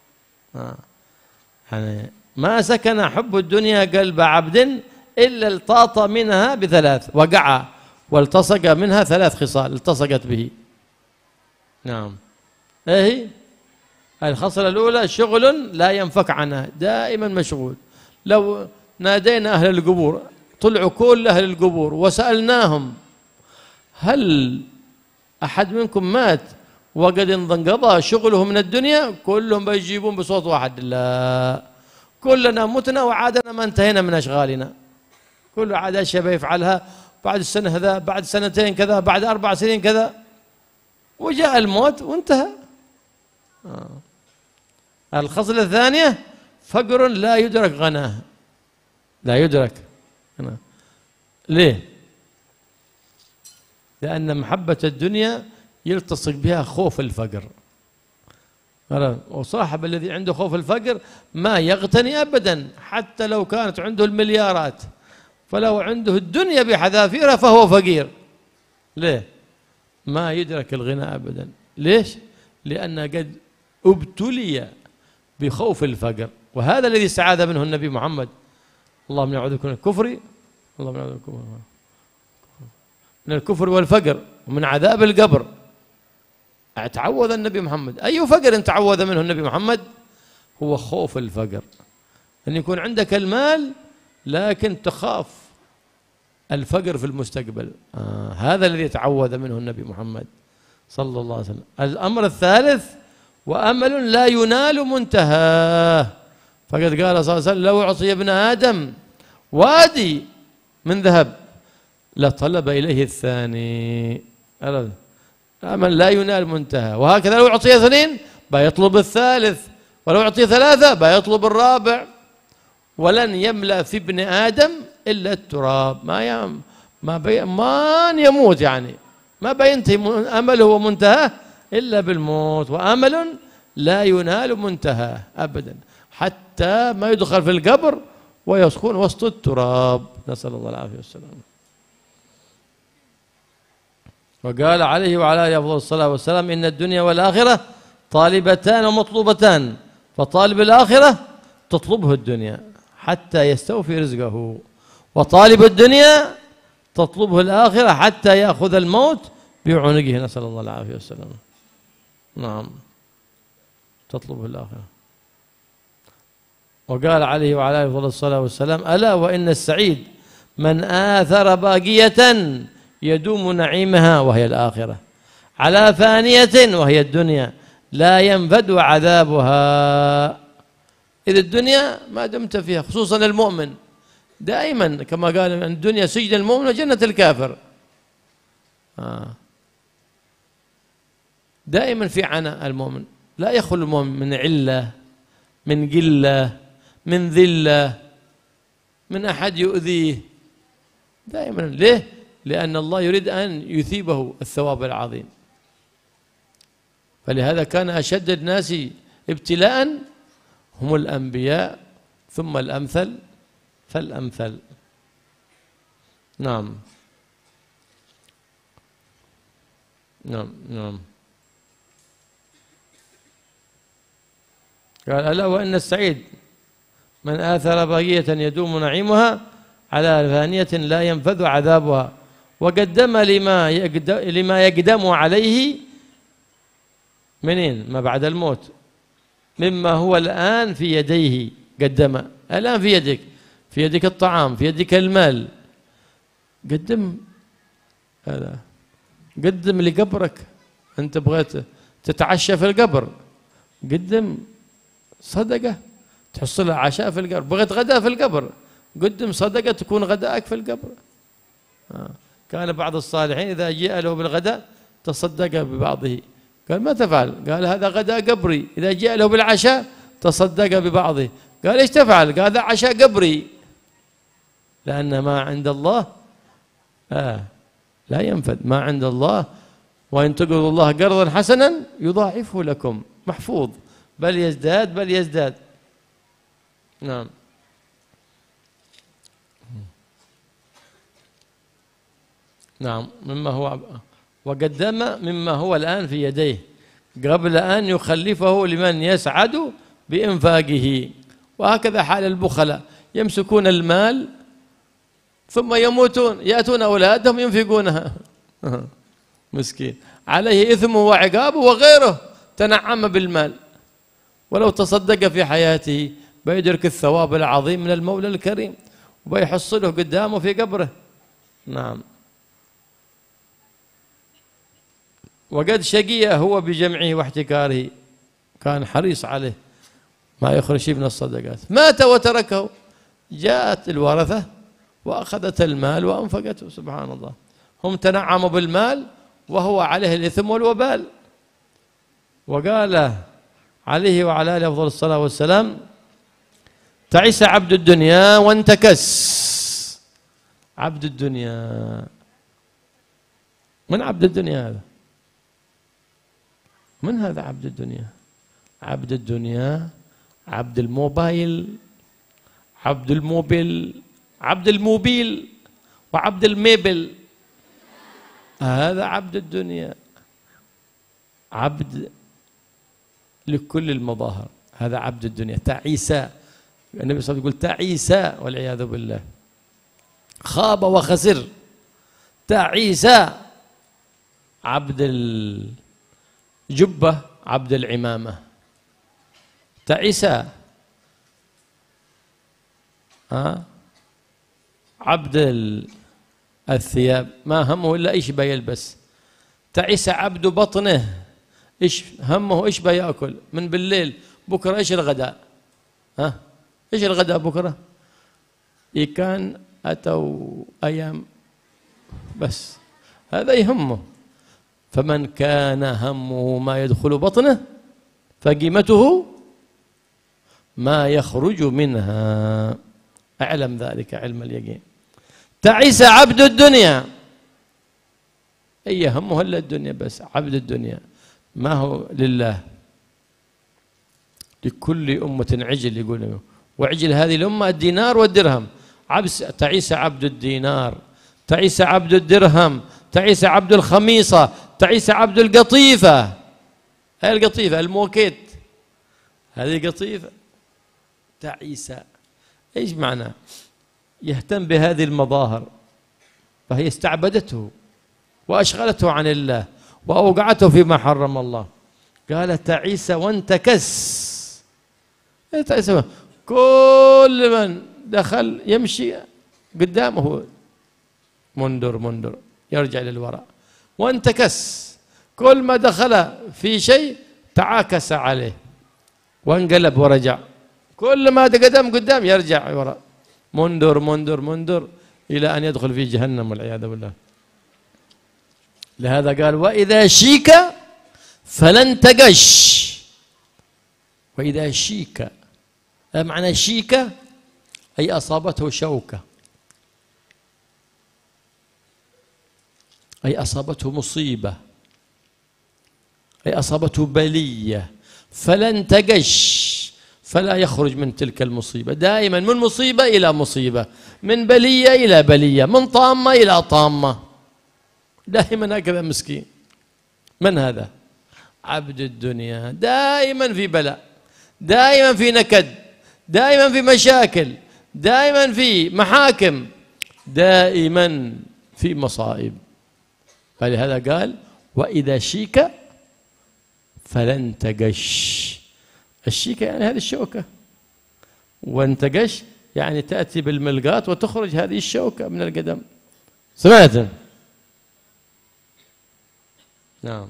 يعني ما سكن حب الدنيا قلب عبد إلا التاط منها بثلاث، وقع والتصق منها ثلاث خصال التصقت به. نعم، ايه الخصلة الأولى شغل لا ينفك عنها، دائما مشغول. لو نادينا أهل القبور، طلعوا كل أهل القبور وسألناهم: هل أحد منكم مات وقد انقضى شغله من الدنيا؟ كلهم بيجيبون بصوت واحد: لا، كلنا متنا وعادنا ما انتهينا من أشغالنا، كل عاد أشياء بيفعلها بعد السنة كذا، بعد سنتين كذا، بعد 4 سنين كذا، وجاء الموت وانتهى. الخصلة الثانية فقر لا يدرك غناه، لا يدرك. ليه؟ لأن محبة الدنيا يلتصق بها خوف الفقر. وصاحب الذي عنده خوف الفقر ما يغتني أبدا، حتى لو كانت عنده المليارات، فلو عنده الدنيا بحذافيرها فهو فقير. ليه؟ ما يدرك الغنى أبدا. ليش؟ لأن قد ابتلي بخوف الفقر، وهذا الذي استعاذ منه النبي محمد: اللهم نعوذ بك من الكفر، اللهم نعوذ بك من الكفر والفقر ومن عذاب القبر. تعوذ النبي محمد. أي فقر تعوذ منه النبي محمد؟ هو خوف الفقر، أن يكون عندك المال لكن تخاف الفقر في المستقبل. هذا الذي تعوذ منه النبي محمد صلى الله عليه وسلم. الأمر الثالث: وأمل لا ينال منتهاه. فقد قال صلى الله عليه وسلم: لو أعطي ابن آدم وادي من ذهب لطلب إليه الثاني. أمل لا ينال منتهى. وهكذا لو أعطي 2 بيطلب الثالث، ولو أعطي 3 بيطلب الرابع. ولن يملأ في ابن آدم إلا التراب. ما يموت، يعني ما بينتهي أمله ومنتهاه إلا بالموت. وأمل لا ينال منتهاه أبدا، حتى ما يدخل في القبر ويسكن وسط التراب، نسأل الله العافية والسلام. وقال عليه وعلى آله أفضل الصلاة والسلام: إن الدنيا والآخرة طالبتان ومطلوبتان، فطالب الآخرة تطلبه الدنيا حتى يستوفي رزقه، وطالب الدنيا تطلبه الآخرة حتى يأخذ الموت بعنقه، نسأل الله العافية والسلام. نعم، تطلبه الآخرة. وقال عليه وعلى آله أفضل الصلاة والسلام: ألا وإن السعيد من آثر باقية يدوم نعيمها وهي الآخرة على فانية وهي الدنيا لا ينفد عذابها. إذا الدنيا ما دمت فيها، خصوصا المؤمن، دائما كما قال: أن الدنيا سجن المؤمن وجنة الكافر. دائما في عناء المؤمن، لا يخلو المؤمن من علة من قلة، من ذلة، من أحد يؤذيه، دائما. ليه؟ لأن الله يريد أن يثيبه الثواب العظيم. فلهذا كان أشد الناس ابتلاء هم الأنبياء، ثم الأمثل فالأمثل. نعم نعم نعم. قال ألا وإن السعيد من آثر بقية يدوم نعيمها على فانية لا ينفذ عذابها، وقدم لما يقدم عليه منين؟ ما بعد الموت، مما هو الآن في يديه. قدم الآن في يدك، في يدك الطعام، في يدك المال، قدم هذا، قدم لقبرك. أنت بغيت تتعشى في القبر، قدم صدقة تحصل عشاء في القبر. بغيت غداء في القبر، قدم صدقة تكون غداءك في القبر. كان بعض الصالحين إذا جاء له بالغداء تصدق ببعضه. قال ما تفعل؟ قال هذا غداء قبري. إذا جاء له بالعشاء تصدق ببعضه. قال ايش تفعل؟ قال هذا عشاء قبري. لأن ما عند الله لا ينفد. ما عند الله وإن تقرضوا الله قرضا حسنا يضاعفه لكم، محفوظ، بل يزداد بل يزداد. نعم. نعم. مما هو وقدم مما هو الآن في يديه قبل أن يخلفه لمن يسعد بإنفاقه. وهكذا حال البخلاء، يمسكون المال ثم يموتون، يأتون أولادهم ينفقونها. مسكين، عليه إثمه وعقابه، وغيره تنعم بالمال ولو تصدق في حياته بيدرك الثواب العظيم من المولى الكريم وبيحصله قدامه في قبره. نعم. وقد شقي هو بجمعه واحتكاره، كان حريص عليه ما يخرج شيء من الصدقات. مات وتركه، جاءت الورثة وأخذت المال وأنفقته. سبحان الله، هم تنعموا بالمال وهو عليه الإثم والوبال. وقال عليه وعلى آله أفضل الصلاة والسلام: تعس عبد الدنيا وانتكس. عبد الدنيا، من عبد الدنيا هذا؟ من هذا عبد الدنيا؟ عبد الدنيا عبد الموبايل، عبد الموبيل، عبد الموبيل، وعبد الميبل. هذا عبد الدنيا، عبد لكل المظاهر. هذا عبد الدنيا. تعيسى، النبي صلى الله عليه وسلم يقول تعيسى والعياذ بالله، خاب وخسر. تعيسى عبد الجبة، عبد العمامة. تعيسى عبد الثياب، ما همه إلا إيش بيلبس. تعيسى عبد بطنه، إيش همه إيش بيأكل من بالليل. بكرة إيش الغداء؟ إيش الغداء بكرة؟ إيه كان أتوا أيام بس، هذا يهمه. فمن كان همه ما يدخل بطنه فقيمته ما يخرج منها. أعلم ذلك علم اليقين. تعس عبد الدنيا، أي همه إلا الدنيا بس. عبد الدنيا ما هو لله. لكل أمة عجل، يقول، وعجل هذه الأمة الدينار والدرهم. تعيس عبد الدينار، تعيس عبد الدرهم، تعيس عبد الخميصة، تعيس عبد القطيفة. هاي القطيفة الموكيت، هذه قطيفة. تعيس ايش معنى؟ يهتم بهذه المظاهر، فهي استعبدته واشغلته عن الله واوقعته فيما حرم الله. قال تعيس وانتكس. تعيس، كل من دخل يمشي قدامه منذر يرجع للوراء. وانتكس، كل ما دخل في شيء تعاكس عليه وانقلب ورجع. كل ما قدام يرجع وراء، منذر إلى أن يدخل في جهنم والعياذ بالله. لهذا قال: وإذا شيك فلن تقش. وإذا شيك، معنى شيكة أي أصابته شوكة، أي أصابته مصيبة، أي أصابته بلية، فلا انتقش، فلا يخرج من تلك المصيبة، دائما من مصيبة إلى مصيبة، من بلية إلى بلية، من طامة إلى طامة، دائما هكذا مسكين. من هذا؟ عبد الدنيا، دائما في بلاء، دائما في نكد، دائما في مشاكل، دائما في محاكم، دائما في مصائب. فلهذا قال وإذا شيك فلن تقش. الشيكة يعني هذه الشوكة، وانتقش يعني تأتي بالملقاط وتخرج هذه الشوكة من القدم. سمعت؟ نعم.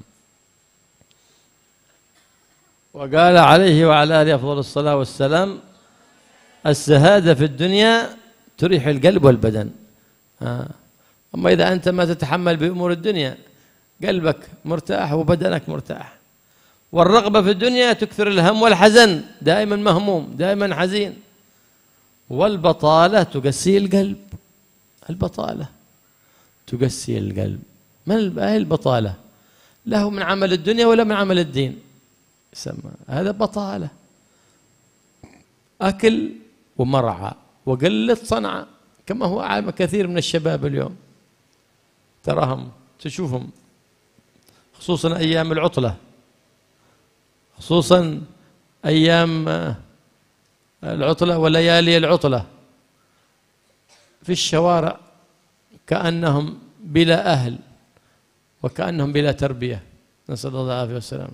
وقال عليه وعلى آله أفضل الصلاة والسلام الزهادة في الدنيا تريح القلب والبدن. أما إذا أنت ما تتحمل بأمور الدنيا قلبك مرتاح وبدنك مرتاح. والرغبة في الدنيا تكثر الهم والحزن، دائما مهموم، دائما حزين. والبطالة تقسي القلب، البطالة تقسي القلب. ما هي البطالة؟ له من عمل الدنيا ولا من عمل الدين، يسمى هذا بطالة. أكل ومرعى وقلة صنعة، كما هو عام كثير من الشباب اليوم تراهم تشوفهم، خصوصا أيام العطلة، خصوصا أيام العطلة وليالي العطلة، في الشوارع كأنهم بلا أهل وكأنهم بلا تربية، نسأل الله العافية والسلام.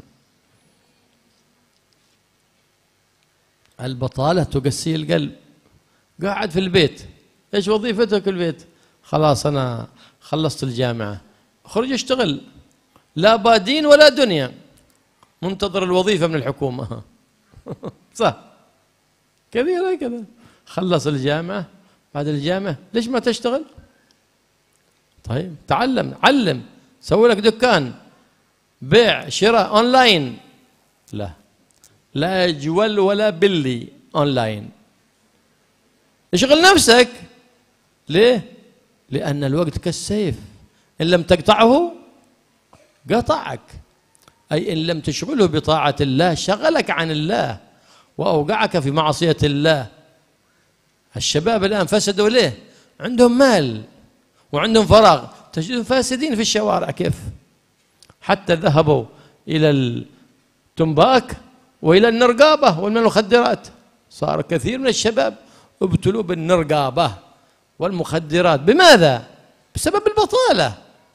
البطالة تقسي القلب. قاعد في البيت، ايش وظيفتك في البيت؟ خلاص أنا خلصت الجامعة، اخرج اشتغل، لا بادين ولا دنيا، منتظر الوظيفة من الحكومة. صح كثير كذا. خلص الجامعة، بعد الجامعة ليش ما تشتغل؟ طيب تعلم، علم، سوي لك دكان بيع شراء أونلاين. لا جول ولا بلي أونلاين. اشغل نفسك. ليه؟ لأن الوقت كالسيف، إن لم تقطعه قطعك، أي إن لم تشغله بطاعة الله شغلك عن الله وأوقعك في معصية الله. الشباب الآن فسدوا ليه؟ عندهم مال وعندهم فراغ، تجدهم فاسدين في الشوارع. كيف؟ حتى ذهبوا إلى التنباك وإلى النرقابة والمخدرات. صار كثير من الشباب ابتلوا بالنرقابة والمخدرات. بماذا؟ بسبب البطالة.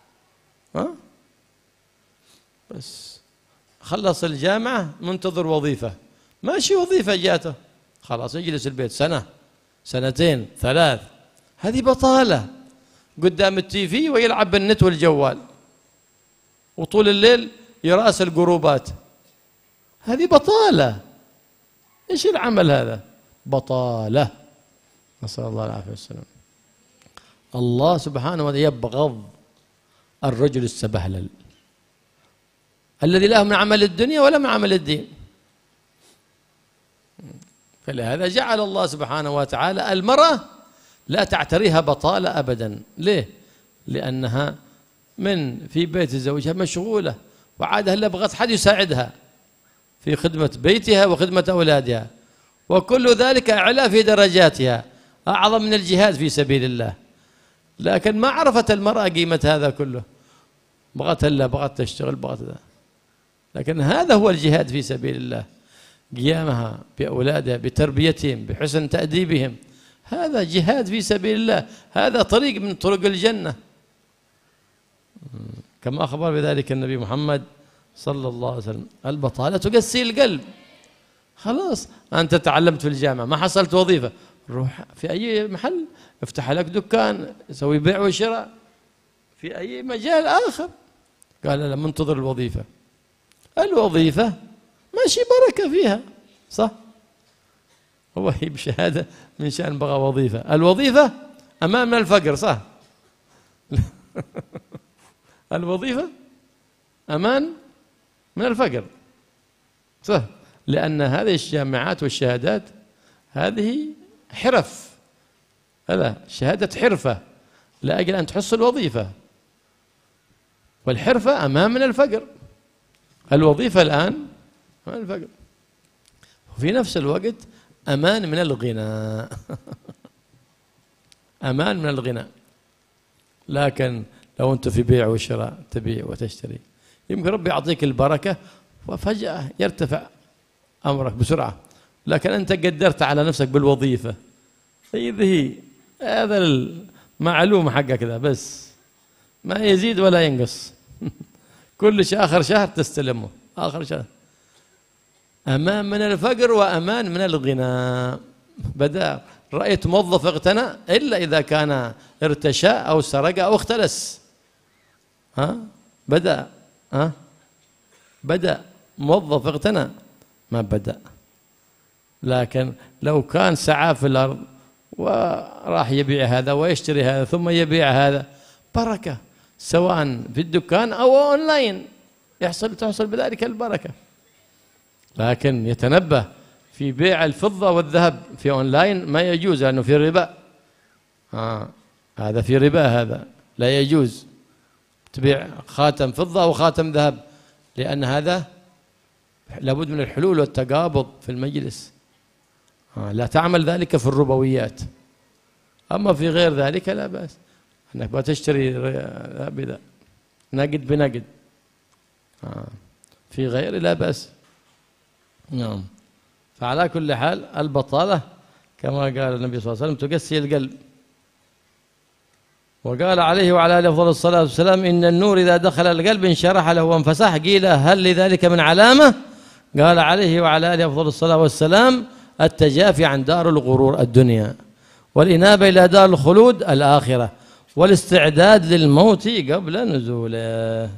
بس خلص الجامعة منتظر وظيفة، ماشي وظيفة جاته، خلاص يجلس البيت سنة، سنتين، ثلاث. هذه بطالة. قدام التيفي ويلعب بالنت والجوال، وطول الليل يراسل جروبات. هذه بطالة. ايش العمل هذا؟ بطالة، نسأل الله العافية والسلام. الله سبحانه وتعالى يبغض الرجل السبهلل الذي لا من عمل الدنيا ولا من عمل الدين. فلهذا جعل الله سبحانه وتعالى المرأة لا تعتريها بطالة أبدا. ليه؟ لأنها من في بيت زوجها مشغولة، وعادها إلا بغت حد يساعدها في خدمة بيتها وخدمة أولادها، وكل ذلك أعلى في درجاتها، أعظم من الجهاد في سبيل الله. لكن ما عرفت المرأة قيمة هذا كله، بغت إلا بغت تشتغل، بغت ذا. لكن هذا هو الجهاد في سبيل الله، قيامها بأولادها، بتربيتهم، بحسن تأديبهم. هذا جهاد في سبيل الله، هذا طريق من طرق الجنة، كما أخبر بذلك النبي محمد صلى الله عليه وسلم. البطالة تقسي القلب. خلاص أنت تعلمت في الجامعة، ما حصلت وظيفة، روح في أي محل افتح لك دكان، سوي بيع وشراء في أي مجال آخر. قال لا، منتظر الوظيفة. الوظيفة ماشي بركة فيها، صح؟ هو بشهادة من شأن بغى وظيفة. الوظيفة أمان من الفقر، صح؟ الوظيفة أمان من الفقر، صح؟ لأن هذه الجامعات والشهادات هذه حرف، هذا شهادة حرفة لأجل أن تحصل وظيفة، والحرفة أمان من الفقر، الوظيفة الآن أمان من الفقر، وفي نفس الوقت أمان من الغنى أمان من الغنى. لكن لو أنت في بيع وشراء تبيع وتشتري يمكن ربي يعطيك البركة وفجأة يرتفع أمرك بسرعة، لكن أنت قدرت على نفسك بالوظيفة، هي هذا المعلومة حقك ذا بس، ما يزيد ولا ينقص كل آخر شهر تستلمه، آخر شهر. أمان من الفقر وأمان من الغنى. بدأ رأيت موظف اغتنى إلا إذا كان ارتشى أو سرق أو اختلس، بدأ موظف اغتنى ما بدأ. لكن لو كان سعى في الأرض وراح يبيع هذا ويشتري هذا ثم يبيع هذا، بركة، سواء في الدكان أو أونلاين تحصل بذلك البركة. لكن يتنبه في بيع الفضة والذهب في أونلاين ما يجوز لأنه في ربا، هذا في ربا، هذا لا يجوز تبيع خاتم فضة أو خاتم ذهب، لأن هذا لابد من الحلول والتقابض في المجلس، لا تعمل ذلك في الربويات. أما في غير ذلك لا بأس، أنك بتشتري بذا نقد بنقد، في غير لا بأس. نعم. فعلى كل حال البطالة كما قال النبي صلى الله عليه وسلم تقسي القلب. وقال عليه وعلى آله أفضل الصلاة والسلام إن النور إذا دخل القلب انشرح له وانفسح. قيل هل لذلك من علامة؟ قال عليه وعلى آله أفضل الصلاة والسلام التجافي عن دار الغرور الدنيا، والإنابة إلى دار الخلود الآخرة، والاستعداد للموت قبل نزوله.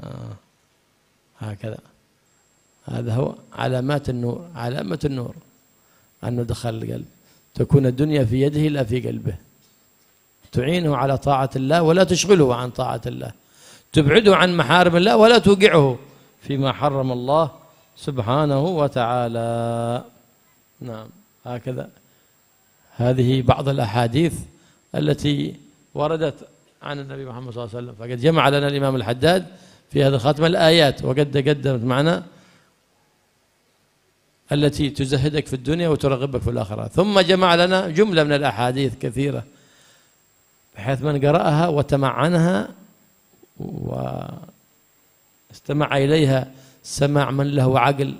هكذا، هذا هو علامات النور. علامة النور أنه دخل القلب، تكون الدنيا في يده لا في قلبه، تعينه على طاعة الله ولا تشغله عن طاعة الله، تبعده عن محارم الله ولا توقعه فيما حرم الله سبحانه وتعالى. نعم، هكذا. هذه بعض الأحاديث التي وردت عن النبي محمد صلى الله عليه وسلم. فقد جمع لنا الإمام الحداد في هذا الختم الآيات، وقد قدمت معنا التي تزهدك في الدنيا وترغبك في الآخرة، ثم جمع لنا جملة من الأحاديث كثيرة بحيث من قرأها وتمعنها واستمع إليها سماع من له عقل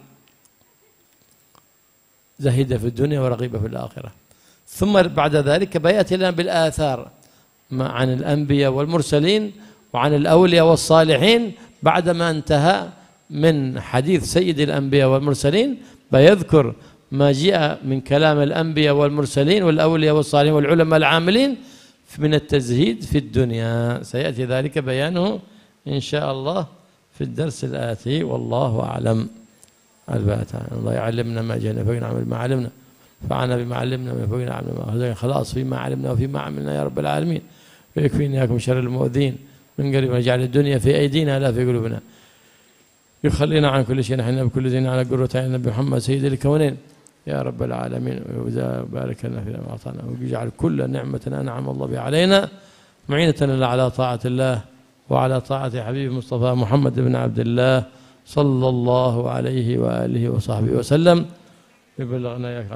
زهد في الدنيا ورغب في الآخرة. ثم بعد ذلك بيأتي لنا بالآثار عن الأنبياء والمرسلين وعن الأولياء والصالحين. بعدما انتهى من حديث سيد الأنبياء والمرسلين بيذكر ما جاء من كلام الأنبياء والمرسلين والأولياء والصالحين والعلماء العاملين من التزهيد في الدنيا. سيأتي ذلك بيانه إن شاء الله في الدرس الآتي، والله أعلم. الفاتحة. الله يعلمنا ما جهلنا فنعمل ما علمنا، فعنا بما علمنا من فوقنا علمنا ما أخذنا، خلاص فيما علمنا وفيما عملنا يا رب العالمين. ويكفينا إياكم شر المؤذين من قريب، ونجعل الدنيا في أيدينا لا في قلوبنا، يخلينا عن كل شيء نحن بكل دين على قرة عين النبي محمد سيد الكونين يا رب العالمين. وبارك لنا فيما أعطانا، ويجعل كل نعمة أنعم الله بها علينا معينة لنا على طاعة الله وعلى طاعة حبيب مصطفى محمد بن عبد الله صلى الله عليه وآله وصحبه وسلم. يبلغنا إياك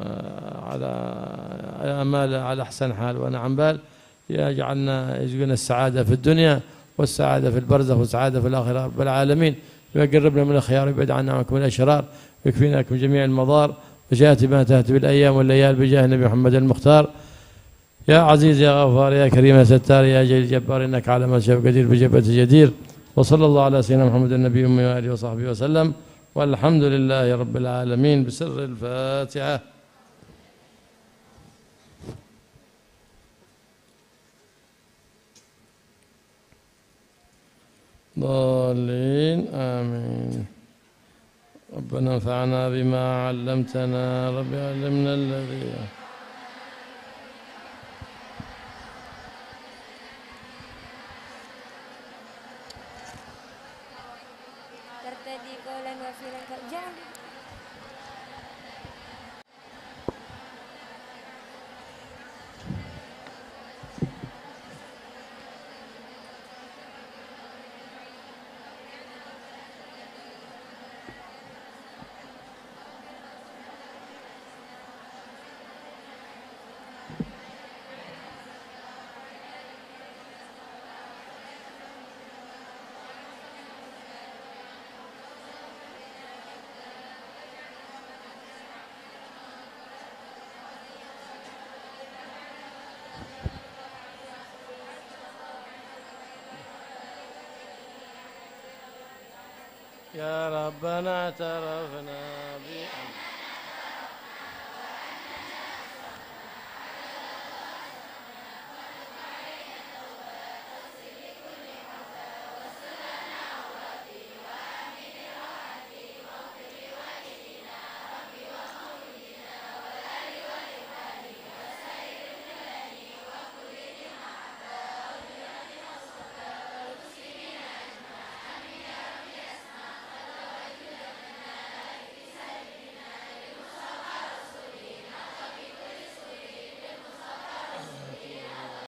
على أحسن حال ونعم بال، يجعلنا يجعلنا السعادة في الدنيا والسعادة في البرزخ والسعادة في الآخرة رب العالمين. ويقربنا من الخيار ويبعد عنا وعنكم الأشرار، ويكفينا من جميع المضار، وجاءت ما تهت بالأيام والليال بجاه النبي محمد المختار. يا عزيز يا غفار يا كريم يا ستار يا جليل جبار، إنك على ما تشاء قدير بجبة جدير. وصلى الله على سيدنا محمد النبي أمي وآله وصحبه وسلم، والحمد لله رب العالمين. بسر الفاتحة. ضالين آمين. ربنا انفعنا بما علمتنا، رب علمنا الذي يا ربنا اعترفنا بأن